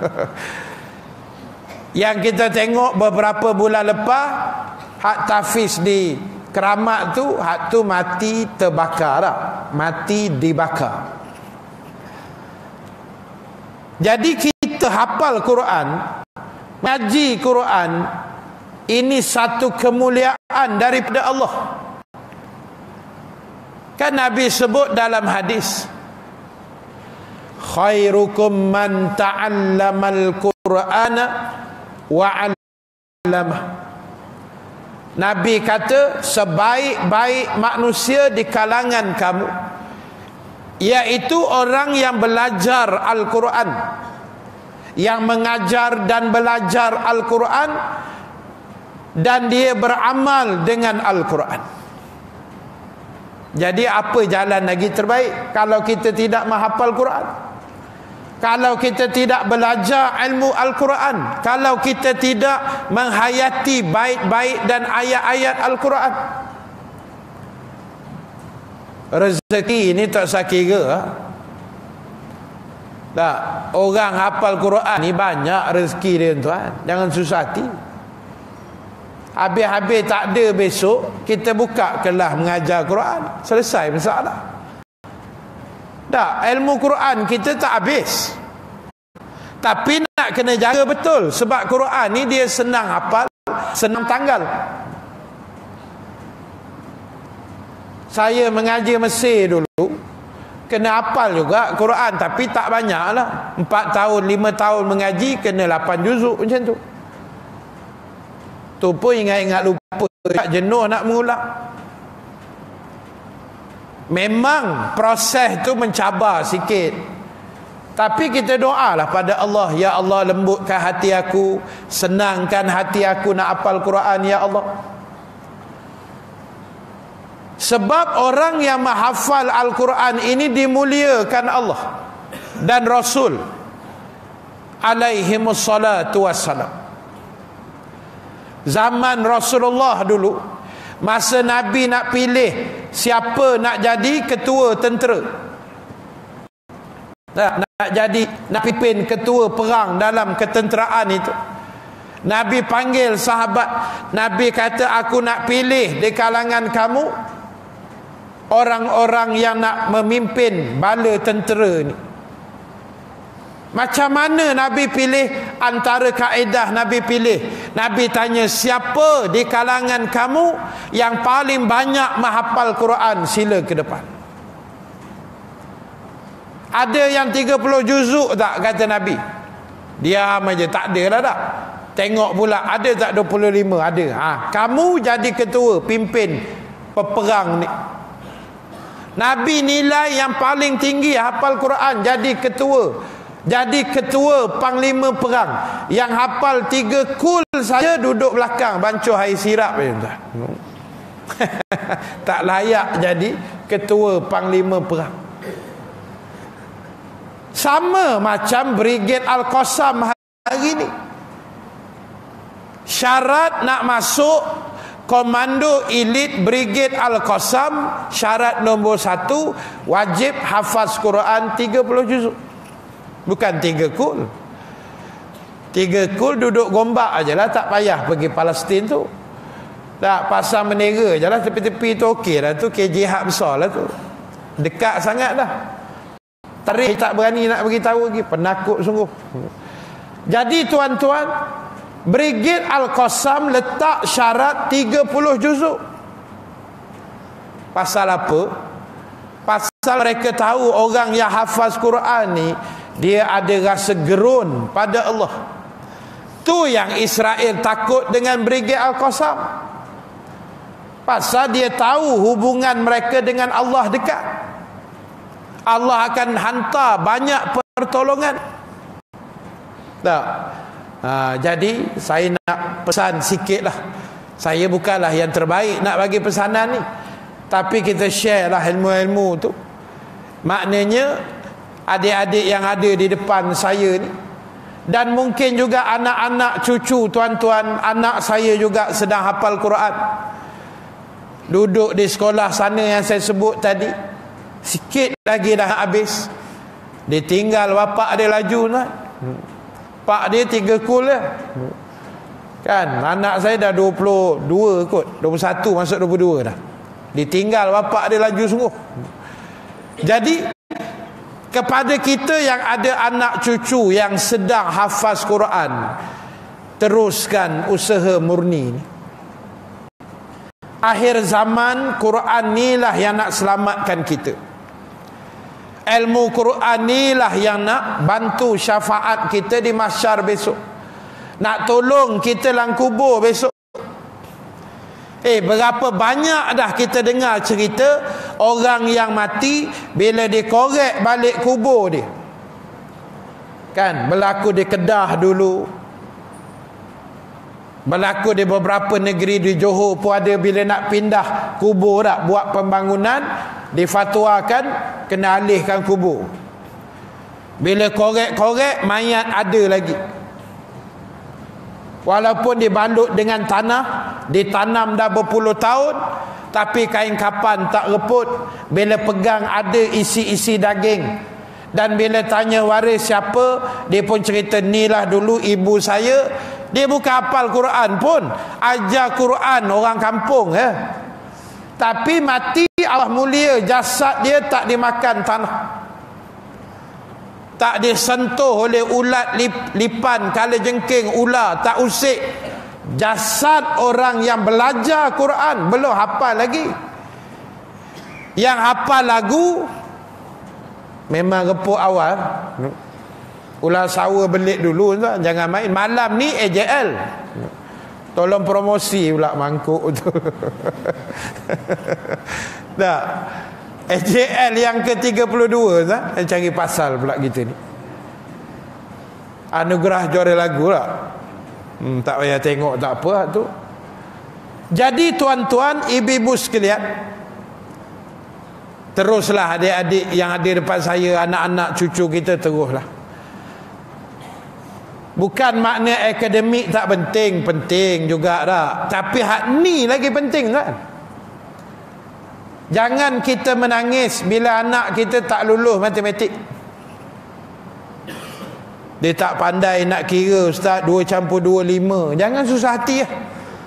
[SPEAKER 1] Yang kita tengok beberapa bulan lepas, hak tahfiz di Keramat tu, hak tu mati terbakar tak? Mati dibakar. Jadi kita hafal Quran, ngaji Quran, ini satu kemuliaan daripada Allah. Kan Nabi sebut dalam hadis, khairukum man ta'allamal Qur'ana wa 'allamah. Nabi kata sebaik-baik manusia di kalangan kamu iaitu orang yang belajar Al-Quran, yang mengajar dan belajar Al-Quran, dan dia beramal dengan Al-Quran. Jadi apa jalan lagi terbaik kalau kita tidak menghafal Quran? Kalau kita tidak belajar ilmu Al-Quran, kalau kita tidak menghayati baik-baik dan ayat-ayat Al-Quran, rezeki ini tak saya kira. Tak, orang hafal Quran ni banyak rezeki dia tuan. Jangan susah hati. Habis-habis tak ada besok, kita buka kelas mengajar Quran, selesai masalah. Tak, ilmu Quran kita tak habis. Tapi nak kena jaga betul, sebab Quran ni dia senang hafal, senang tanggal. Saya mengaji Mesir dulu, kena hafal juga Quran, tapi tak banyak lah. 4 tahun, 5 tahun mengaji, kena 8 juzuk macam tu. Tu pun ingat-ingat lupa, jenuh nak mengulang. Memang proses tu mencabar sikit, tapi kita doalah pada Allah, ya Allah lembutkan hati aku, senangkan hati aku nak hafal Quran ya Allah. Sebab orang yang menghafal Al-Quran ini dimuliakan Allah dan Rasul alaihimus salatu wassalam. Zaman Rasulullah dulu, masa Nabi nak pilih siapa nak jadi ketua tentera, nak jadi, nak pimpin ketua perang dalam ketenteraan itu, Nabi panggil sahabat. Nabi kata, aku nak pilih di kalangan kamu orang-orang yang nak memimpin bala tentera ni. Macam mana Nabi pilih? Antara kaedah Nabi pilih, Nabi tanya, siapa di kalangan kamu yang paling banyak menghafal Quran? Sila ke depan. Ada yang 30 juzuk tak? Kata Nabi. Diam aja, tak ada lah tak. Tengok pula, ada tak 25? Ada. Kamu jadi ketua, pimpin peperang ni. Nabi nilai yang paling tinggi hafal Quran, jadi ketua. Jadi ketua panglima perang. Yang hafal 3 kul saja duduk belakang bancuh air sirap. Tak layak jadi ketua panglima perang. Sama macam Brigade Al-Qassam hari ni. Syarat nak masuk komando elit Brigade Al-Qassam, syarat nombor 1, wajib hafaz Quran 30 juzuk. Bukan 3 kul. 3 kul duduk gombak ajalah, tak payah pergi Palestin tu. Tak, pasang bendera ajalah tepi-tepi tu, okey lah tu, ke jihad besar lah tu. Dekat sangat dah. Tarikh tak berani nak beritahu lagi, penakut sungguh. Jadi tuan-tuan, Brigade Al-Qassam letak syarat 30 juzuk. Pasal apa? Pasal mereka tahu orang yang hafaz Quran ni, dia ada rasa gerun pada Allah. Tu yang Israel takut dengan Brigade Al-Qassam. Pasal dia tahu hubungan mereka dengan Allah dekat. Allah akan hantar banyak pertolongan. Tak. Jadi saya nak pesan sikit lah. Saya bukanlah yang terbaik nak bagi pesanan ni, tapi kita share lah ilmu-ilmu tu. Maknanya adik-adik yang ada di depan saya ni, dan mungkin juga anak-anak cucu tuan-tuan, anak saya juga sedang hafal Quran, duduk di sekolah sana yang saya sebut tadi. Sikit lagi dah habis, ditinggal bapak dia laju lah. Pak dia 3 kul lah. Kan anak saya dah 22 kot, 21 masuk 22 dah. Ditinggal bapak dia laju sungguh. Jadi kepada kita yang ada anak cucu yang sedang hafaz Quran, teruskan usaha murni ni. Akhir zaman, Quran ni lah yang nak selamatkan kita. Ilmu Quran ni lah yang nak bantu syafaat kita di mahsyar besok, nak tolong kita dalam kubur besok. Berapa banyak dah kita dengar cerita orang yang mati, bila dikorek balik kubur dia, kan, berlaku di Kedah dulu, berlaku di beberapa negeri. Di Johor pun ada, bila nak pindah kubur tak, buat pembangunan, difatwakan kena alihkan kubur. Bila korek-korek, mayat ada lagi, walaupun dibalut dengan tanah, ditanam dah berpuluh tahun, tapi kain kapan tak reput. Bila pegang ada isi-isi daging. Dan bila tanya waris siapa, dia pun cerita, ni lah dulu ibu saya. Dia bukan hafal Quran pun, ajar Quran orang kampung ya. Tapi mati, Allah mulia, jasad dia tak dimakan tanah, tak disentuh oleh ulat lipan, kala jengking, ular, tak usik. Jasad orang yang belajar Quran, belum hafal lagi. Yang hafal lagu memang reput awal. Ular sawa belit dulu, jangan main. Malam ni AJL, tolong promosi pula mangkuk tu. Tak, AJL yang ke-32 cari pasal pula kita ni. Anugerah juara lagu lah. Tak payah tengok, tak apa tu. Jadi tuan-tuan, ibu-ibu sekalian, teruslah adik-adik yang ada depan saya, anak-anak cucu kita, teruslah. Bukan makna akademik tak penting, penting juga dah. Tapi hak ni lagi penting kan. Jangan kita menangis bila anak kita tak lulus matematik. Dia tak pandai nak kira, ustaz, 2 campur 2, 5. Jangan susah hati lah.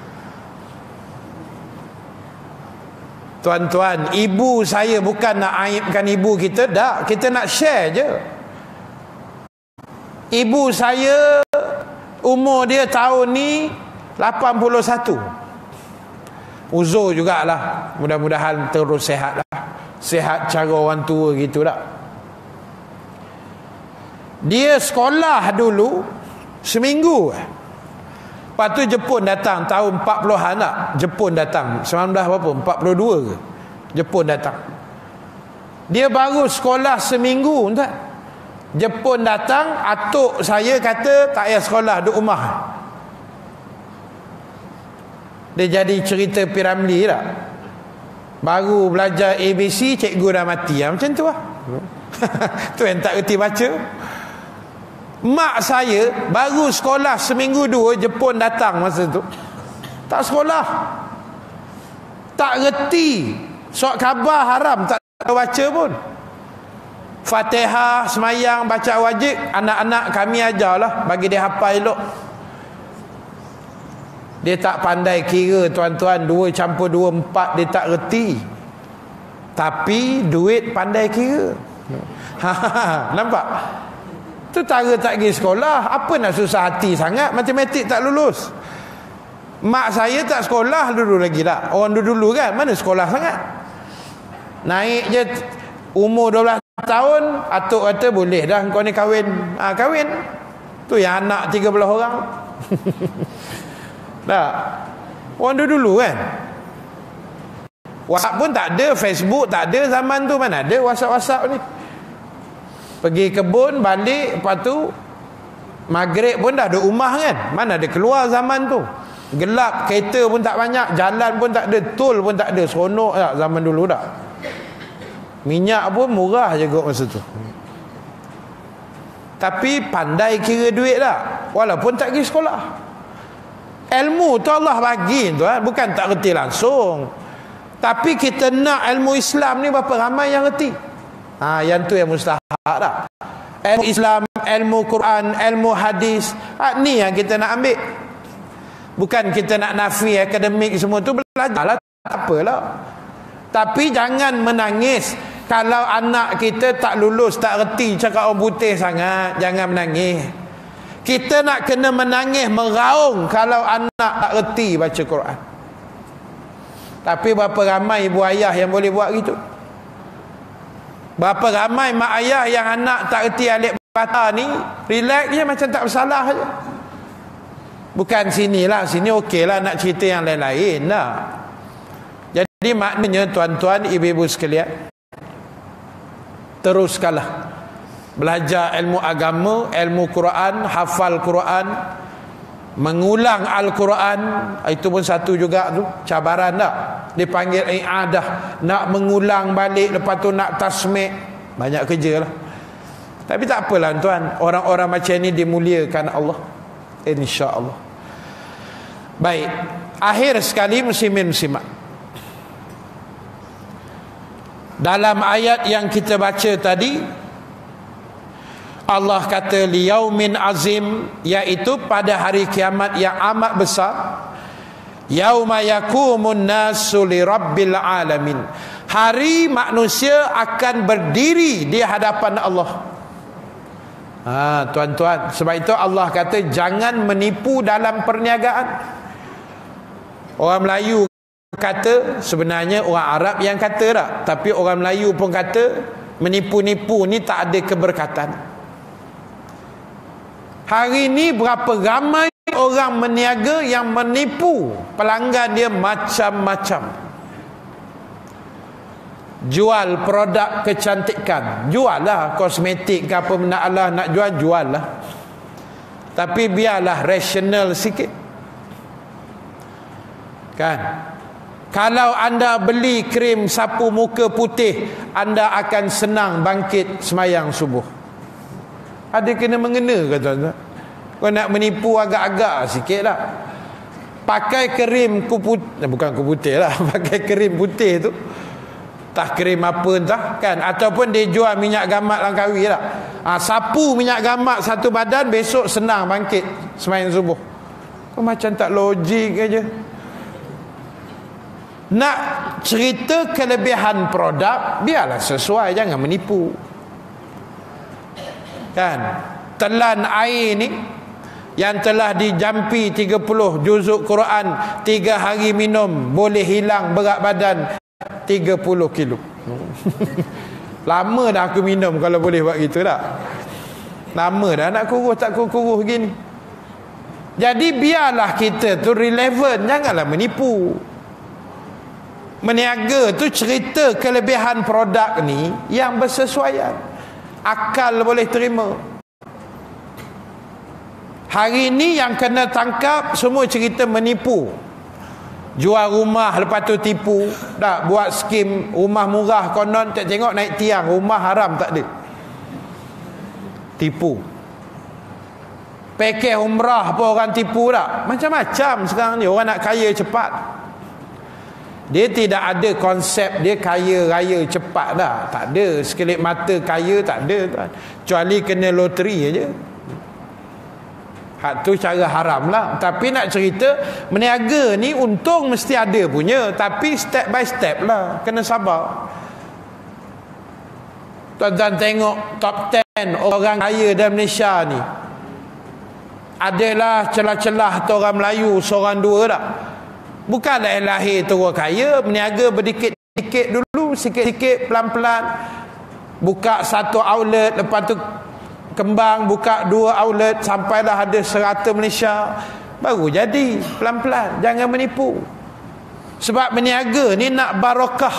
[SPEAKER 1] Tuan-tuan, ibu saya bukan nak aibkan ibu kita, tak. Kita nak share je. Ibu saya umur dia tahun ni 81. Uzur jugalah. Mudah-mudahan terus sihat lah. Sihat cara orang tua gitulah. Dia sekolah dulu seminggu. Lepas tu Jepun datang tahun 40-an tak? Jepun datang 19 berapa? 42 ke? Jepun datang. Dia baru sekolah seminggu tak? Jepun datang, atuk saya kata tak payah sekolah, duduk rumah. Dia jadi cerita Piramli tak? Baru belajar ABC, cikgu dah mati. Macam tu lah. Tu yang tak kerti baca. Mak saya baru sekolah seminggu dua, Jepun datang masa tu. Tak sekolah. Tak reti. Surat khabar haram, tak baca pun. Fatihah, semayang, baca wajib, anak-anak kami ajarlah, bagi dia hafal elok. Dia tak pandai kira, tuan-tuan. 2 campur 2, 4 dia tak reti. Tapi duit pandai kira. Nampak? Tu tara tak pergi sekolah. Apa nak susah hati sangat? Matematik tak lulus. Mak saya tak sekolah dulu lagi lah. Orang dulu kan, mana sekolah sangat. Naik je umur 12 tahun, atuk kata boleh dah kau ni kahwin. Kahwin. Tu yang anak 13 orang. Tak. Orang dulu kan. WhatsApp pun tak ada, Facebook tak ada zaman tu, mana ada WhatsApp ni. Pergi kebun, balik, lepas tu maghrib pun dah ada rumah kan. Mana ada keluar zaman tu. Gelap, kereta pun tak banyak, jalan pun tak ada, tol pun tak ada. Seronok tak zaman dulu tak. Minyak pun murah je kot masa tu. Tapi pandai kira duit tak, walaupun tak pergi sekolah. Ilmu tu Allah bagi tu, bukan tak reti langsung. Tapi kita nak ilmu Islam ni berapa ramai yang reti. Yang tu yang mustahak tak. Ilmu Islam, ilmu Quran, ilmu hadis, ni yang kita nak ambil. Bukan kita nak nafi akademik semua tu, belajarlah, tak apalah. Tapi jangan menangis kalau anak kita tak lulus, tak reti, cakap orang putih sangat. Jangan menangis. Kita nak kena menangis, meraung kalau anak tak reti baca Quran. Tapi berapa ramai ibu ayah yang boleh buat gitu? Berapa ramai mak ayah yang anak tak reti alif bata ni, relax je macam tak bersalah je. Bukan sinilah, sini okeylah nak cerita yang lain-lain lah. Jadi maknanya tuan-tuan, ibu-ibu sekalian, teruskanlah belajar ilmu agama, ilmu Quran, hafal Quran, mengulang Al-Quran. Itu pun satu juga tu cabaran tak. Dipanggil i'adah, nak mengulang balik, lepas tu nak tasmi', banyak kerja lah. Tapi tak apalah tuan, orang-orang macam ni dimuliakan Allah, insya-Allah. Baik, akhir sekali muslimin muslimat, dalam ayat yang kita baca tadi, Allah kata liyaumin azim, iaitu pada hari kiamat yang amat besar. Yauma yakumun nasu lirabbil alamin, hari manusia akan berdiri di hadapan Allah. Tuan-tuan, sebab itu Allah kata jangan menipu dalam perniagaan. Orang Melayu kata, sebenarnya orang Arab yang kata tak, tapi orang Melayu pun kata menipu-nipu ni tak ada keberkatan. Hari ni berapa ramai orang meniaga yang menipu pelanggan dia macam-macam. Jual produk kecantikan, jual lah kosmetik ke apa benda Allah nak jual lah. Tapi biarlah rasional sikit. Kan? Kalau anda beli krim sapu muka putih, anda akan senang bangkit semayang subuh. Ada kena mengena ke tuan-tuan? Kau nak menipu agak-agak sikit lah. Pakai krim bukan putih lah. Pakai krim putih tu, tak krim apa entah kan. Ataupun dia jual minyak gamat Langkawi lah. Sapu minyak gamat satu badan, besok senang bangkit semayang subuh. Kau macam tak logik aja. Nak cerita kelebihan produk, biarlah sesuai, jangan menipu. Kan? telan air ni yang telah dijampi 30 juzuk Quran, 3 hari minum boleh hilang berat badan 30 kilo. Lama dah aku minum kalau boleh buat gitu dah. Lama dah nak kurus tak kurus gini. Jadi biarlah kita tu relevan, janganlah menipu. Meniaga tu cerita kelebihan produk ni yang bersesuaian, akal boleh terima. Hari ni yang kena tangkap semua cerita menipu. Jual rumah lepas tu tipu. Dah buat skim rumah murah konon, tak tengok naik tiang, rumah haram tak ada. Tipu. Pakej umrah pun orang tipu tak. Macam-macam sekarang ni orang nak kaya cepat. Dia tidak ada konsep dia kaya raya cepat dah. Tak ada. Sekelip mata kaya tak ada. Kecuali kena loteri aja. Hak tu cara haram lah. Tapi nak cerita meniaga ni untung mesti ada punya, tapi step by step lah, kena sabar. Tuan-tuan tengok top 10 orang kaya dalam Malaysia ni, adalah celah-celah tu orang Melayu seorang dua tak. Bukanlah lahir terus kaya, meniaga berdikit-dikit dulu, sikit-sikit pelan-pelan, buka satu outlet, lepas tu kembang buka 2 outlet, sampailah ada 100 Malaysia, baru jadi pelan-pelan. Jangan menipu. Sebab meniaga ni nak barakah.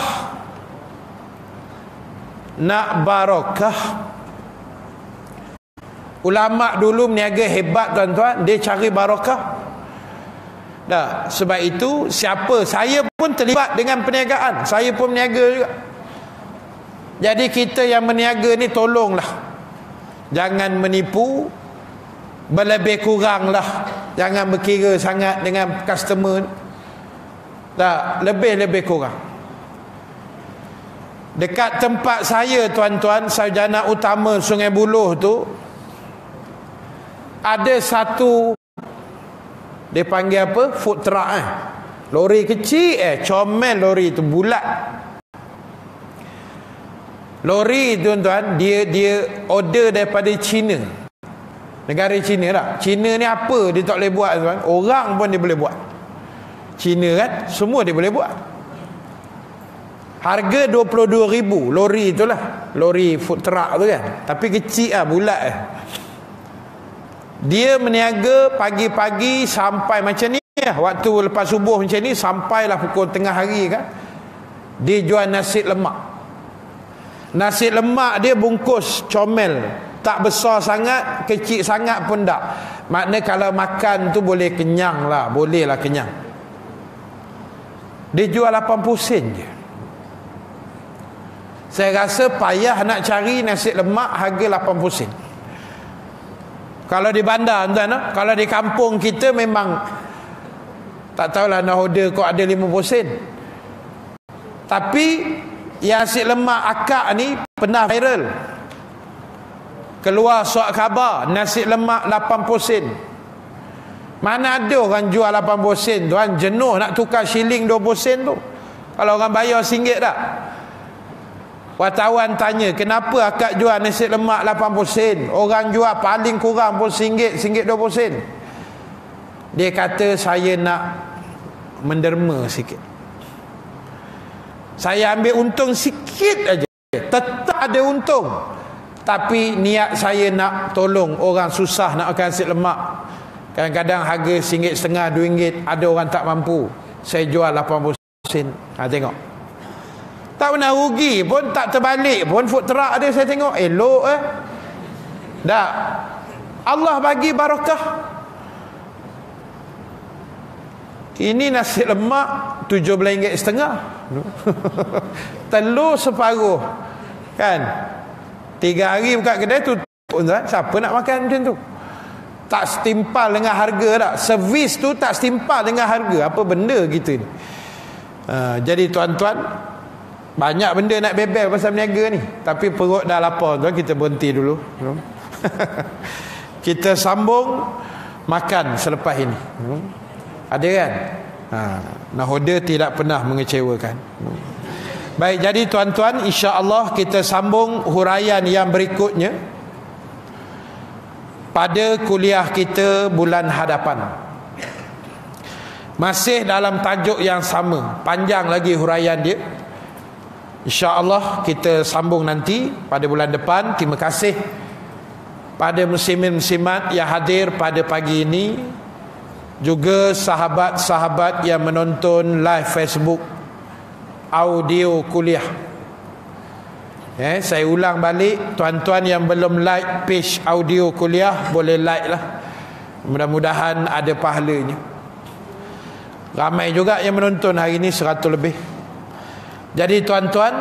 [SPEAKER 1] Nak barakah. Ulama dulu meniaga hebat tuan-tuan, dia cari barakah. Dah, sebab itu saya pun terlibat dengan perniagaan. Saya pun meniaga juga. Jadi kita yang meniaga ni tolonglah, jangan menipu, berlebih kurang lah. Jangan berkira sangat dengan customer. Tak, lebih-lebih kurang. Dekat tempat saya tuan-tuan, sarjana utama Sungai Buloh tu, ada satu, dia panggil apa? Food truck lori kecil comel lori tu, bulat. Lori tuan-tuan, dia order daripada China, negara China lah. China ni apa dia tak boleh buat tuan, orang pun dia boleh buat. China kan, semua dia boleh buat. Harga 22,000 lori tu lah, lori food truck tu kan, tapi kecil lah, bulat Dia meniaga pagi-pagi sampai macam ni waktu lepas subuh macam ni, sampailah pukul tengah hari kan. Dia jual nasi lemak. Nasi lemak dia bungkus comel, tak besar sangat, kecil sangat pun tak. Maknanya kalau makan tu boleh kenyang lah, boleh lah kenyang. Dia jual 80 sen je. Saya rasa payah nak cari nasi lemak harga 80 sen. Kalau di bandar tuan, kalau di kampung kita memang tak tahulah nak order kok ada 50 sen. Tapi yang nasi lemak akak ni pernah viral, keluar surat khabar nasi lemak 80 sen. Mana ada orang jual 80 sen tuan, jenuh nak tukar shilling 20 sen tu. Kalau orang bayar RM1 tak. Wartawan tanya, kenapa akak jual nasi lemak 80 sen? Orang jual paling kurang pun RM1, RM1.20 sen. Dia kata, saya nak menderma sikit. Saya ambil untung sikit aja, tetap ada untung, tapi niat saya nak tolong orang susah nak makan nasi lemak. Kadang-kadang harga RM1.50, RM2, ada orang tak mampu, saya jual 80 sen. Tengok, tak pernah rugi pun, tak terbalik pun. Food truck dia saya tengok elok dah. Allah bagi barakah. Ini nasi lemak RM17.50. Telur separuh kan, 3 hari buka kedai tutup. Siapa nak makan macam tu? Tak setimpal dengan harga tak. Servis tu tak setimpal dengan harga. Apa benda kita ni? Jadi tuan-tuan, banyak benda nak bebel pasal berniaga ni, tapi perut dah lapar tuan, kita berhenti dulu. Kita sambung makan selepas ini. Ada kan? Nahoda tidak pernah mengecewakan. Baik, jadi tuan-tuan, insya-Allah kita sambung huraian yang berikutnya. pada kuliah kita bulan hadapan. Masih dalam tajuk yang sama, panjang lagi huraian dia. InsyaAllah kita sambung nanti pada bulan depan. Terima kasih pada muslimin-muslimat yang hadir pada pagi ini, juga sahabat-sahabat yang menonton live Facebook audio kuliah. Saya ulang balik, tuan-tuan yang belum like page audio kuliah, boleh like lah. Mudah-mudahan ada pahalanya. Ramai juga yang menonton hari ini, 100 lebih. Jadi tuan-tuan,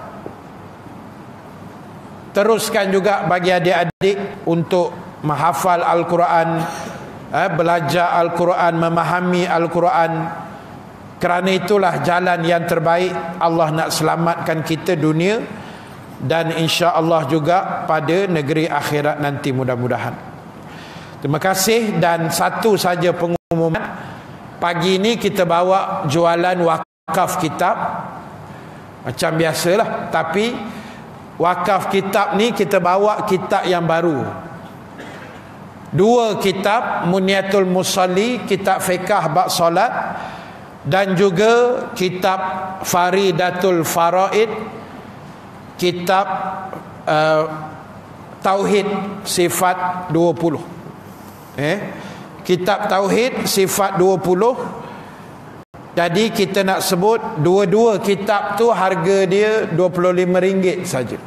[SPEAKER 1] teruskan juga bagi adik-adik untuk menghafal Al-Quran, belajar Al-Quran, memahami Al-Quran. Kerana itulah jalan yang terbaik Allah nak selamatkan kita dunia dan insya-Allah juga pada negeri akhirat nanti, mudah-mudahan. Terima kasih. Dan satu saja pengumuman, pagi ini kita bawa jualan wakaf kitab macam biasalah, tapi wakaf kitab ni kita bawa kitab yang baru. 2 kitab, Muniatul Musalli, kitab fiqh bab solat, dan juga kitab Faridatul Faraid, kitab Tauhid sifat 20. Kitab Tauhid sifat 20. Jadi kita nak sebut dua-dua kitab tu harga dia RM25 saja.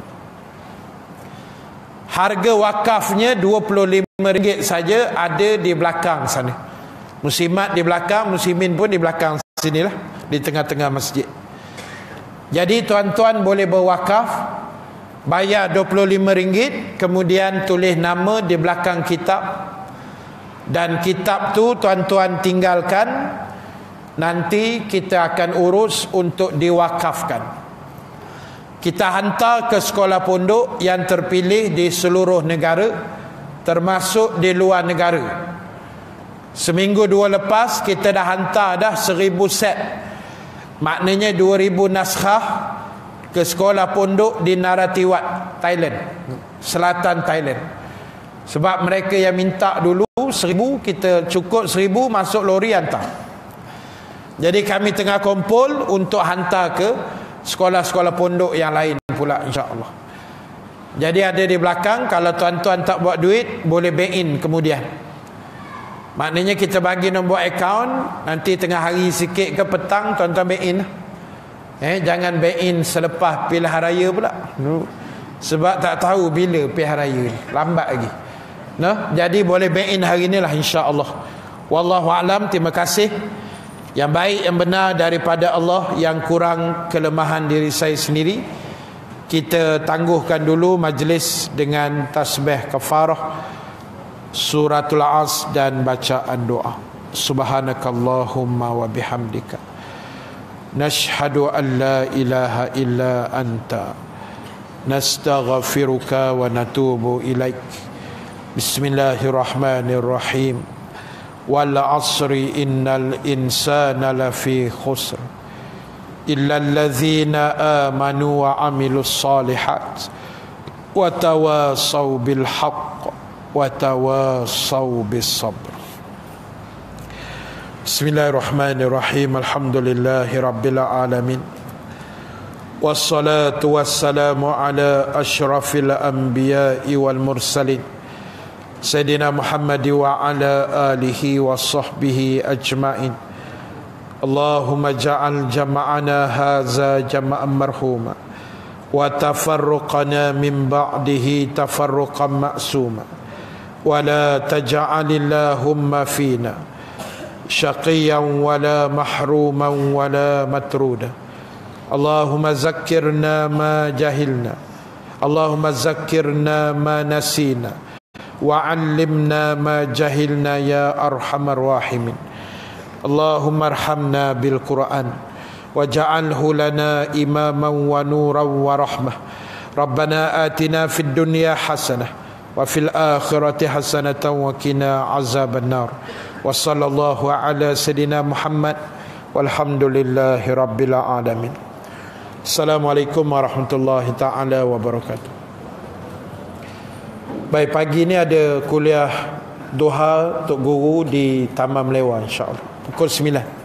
[SPEAKER 1] Harga wakafnya RM25 saja, ada di belakang sana. Muslimat di belakang, muslimin pun di belakang sinilah, di tengah-tengah masjid. Jadi tuan-tuan boleh berwakaf, bayar RM25, kemudian tulis nama di belakang kitab. Dan kitab tu tuan-tuan tinggalkan, nanti kita akan urus untuk diwakafkan. Kita hantar ke sekolah pondok yang terpilih di seluruh negara, termasuk di luar negara. Seminggu 2 lepas kita dah hantar dah 1000 set, maknanya 2000 naskah ke sekolah pondok di Narathiwat, Thailand, selatan Thailand. Sebab mereka yang minta dulu 1000, kita cukup 1000, masuk lori hantar. Jadi kami tengah kumpul untuk hantar ke sekolah-sekolah pondok yang lain pula, insya-Allah. Jadi ada di belakang, kalau tuan-tuan tak buat duit, boleh buy in kemudian. Maknanya kita bagi nombor akaun, nanti tengah hari sikit ke petang tuan-tuan buy in. Jangan buy in selepas pilihan raya pula. Sebab tak tahu bila pilihan raya ni, lambat lagi. Jadi boleh buy in hari ni lah, insya-Allah. Wallahu a'lam. Terima kasih. Yang baik, yang benar daripada Allah, yang kurang kelemahan diri saya sendiri. Kita tangguhkan dulu majlis dengan tasbih kafarah, suratul As dan bacaan doa. Subhanakallahumma wa bihamdika, nashhadu an la ilaha illa anta, nastaghfiruka wa natubu ilaik. Bismillahirrahmanirrahim. Wal asri innal insana lafi khusr illa allazina amanu wa amilus salihat wa tawasaw bil haqq wa tawasaw bis sabr. Bismillahirrahmanirrahim. Alhamdulillahi rabbil alamin. Wassalatu wassalamu ala asyrafil anbiya'i wal mursalin Sayyidina Muhammad wa ala alihi wa sahbihi ajma'in. Allahumma ja'al jama'ana haza jama'an marhuma wa tafarruqana min ba'dihi tafarruqan ma'suma wa la taj'alillahumma fina syaqiyan wa la mahruman wa la matruda. Allahumma zakkirna ma jahilna, Allahumma zakkirna ma nasina, wa'allimna ma jahilna ya arhamar rahimin. Allahumma arhamna bil Qur'an waj'alhu lana imaman wa nuran wa rahmah. Rabbana atina fid dunya hasanah wa fil akhirati hasanatan wa qina azaban nar. Wa sallallahu ala sayidina Muhammad walhamdulillahi rabbil alamin. Assalamualaikum warahmatullahi taala wabarakatuh. Baik, pagi ni ada kuliah duha untuk guru di Taman Melewa, insya-Allah pukul 9.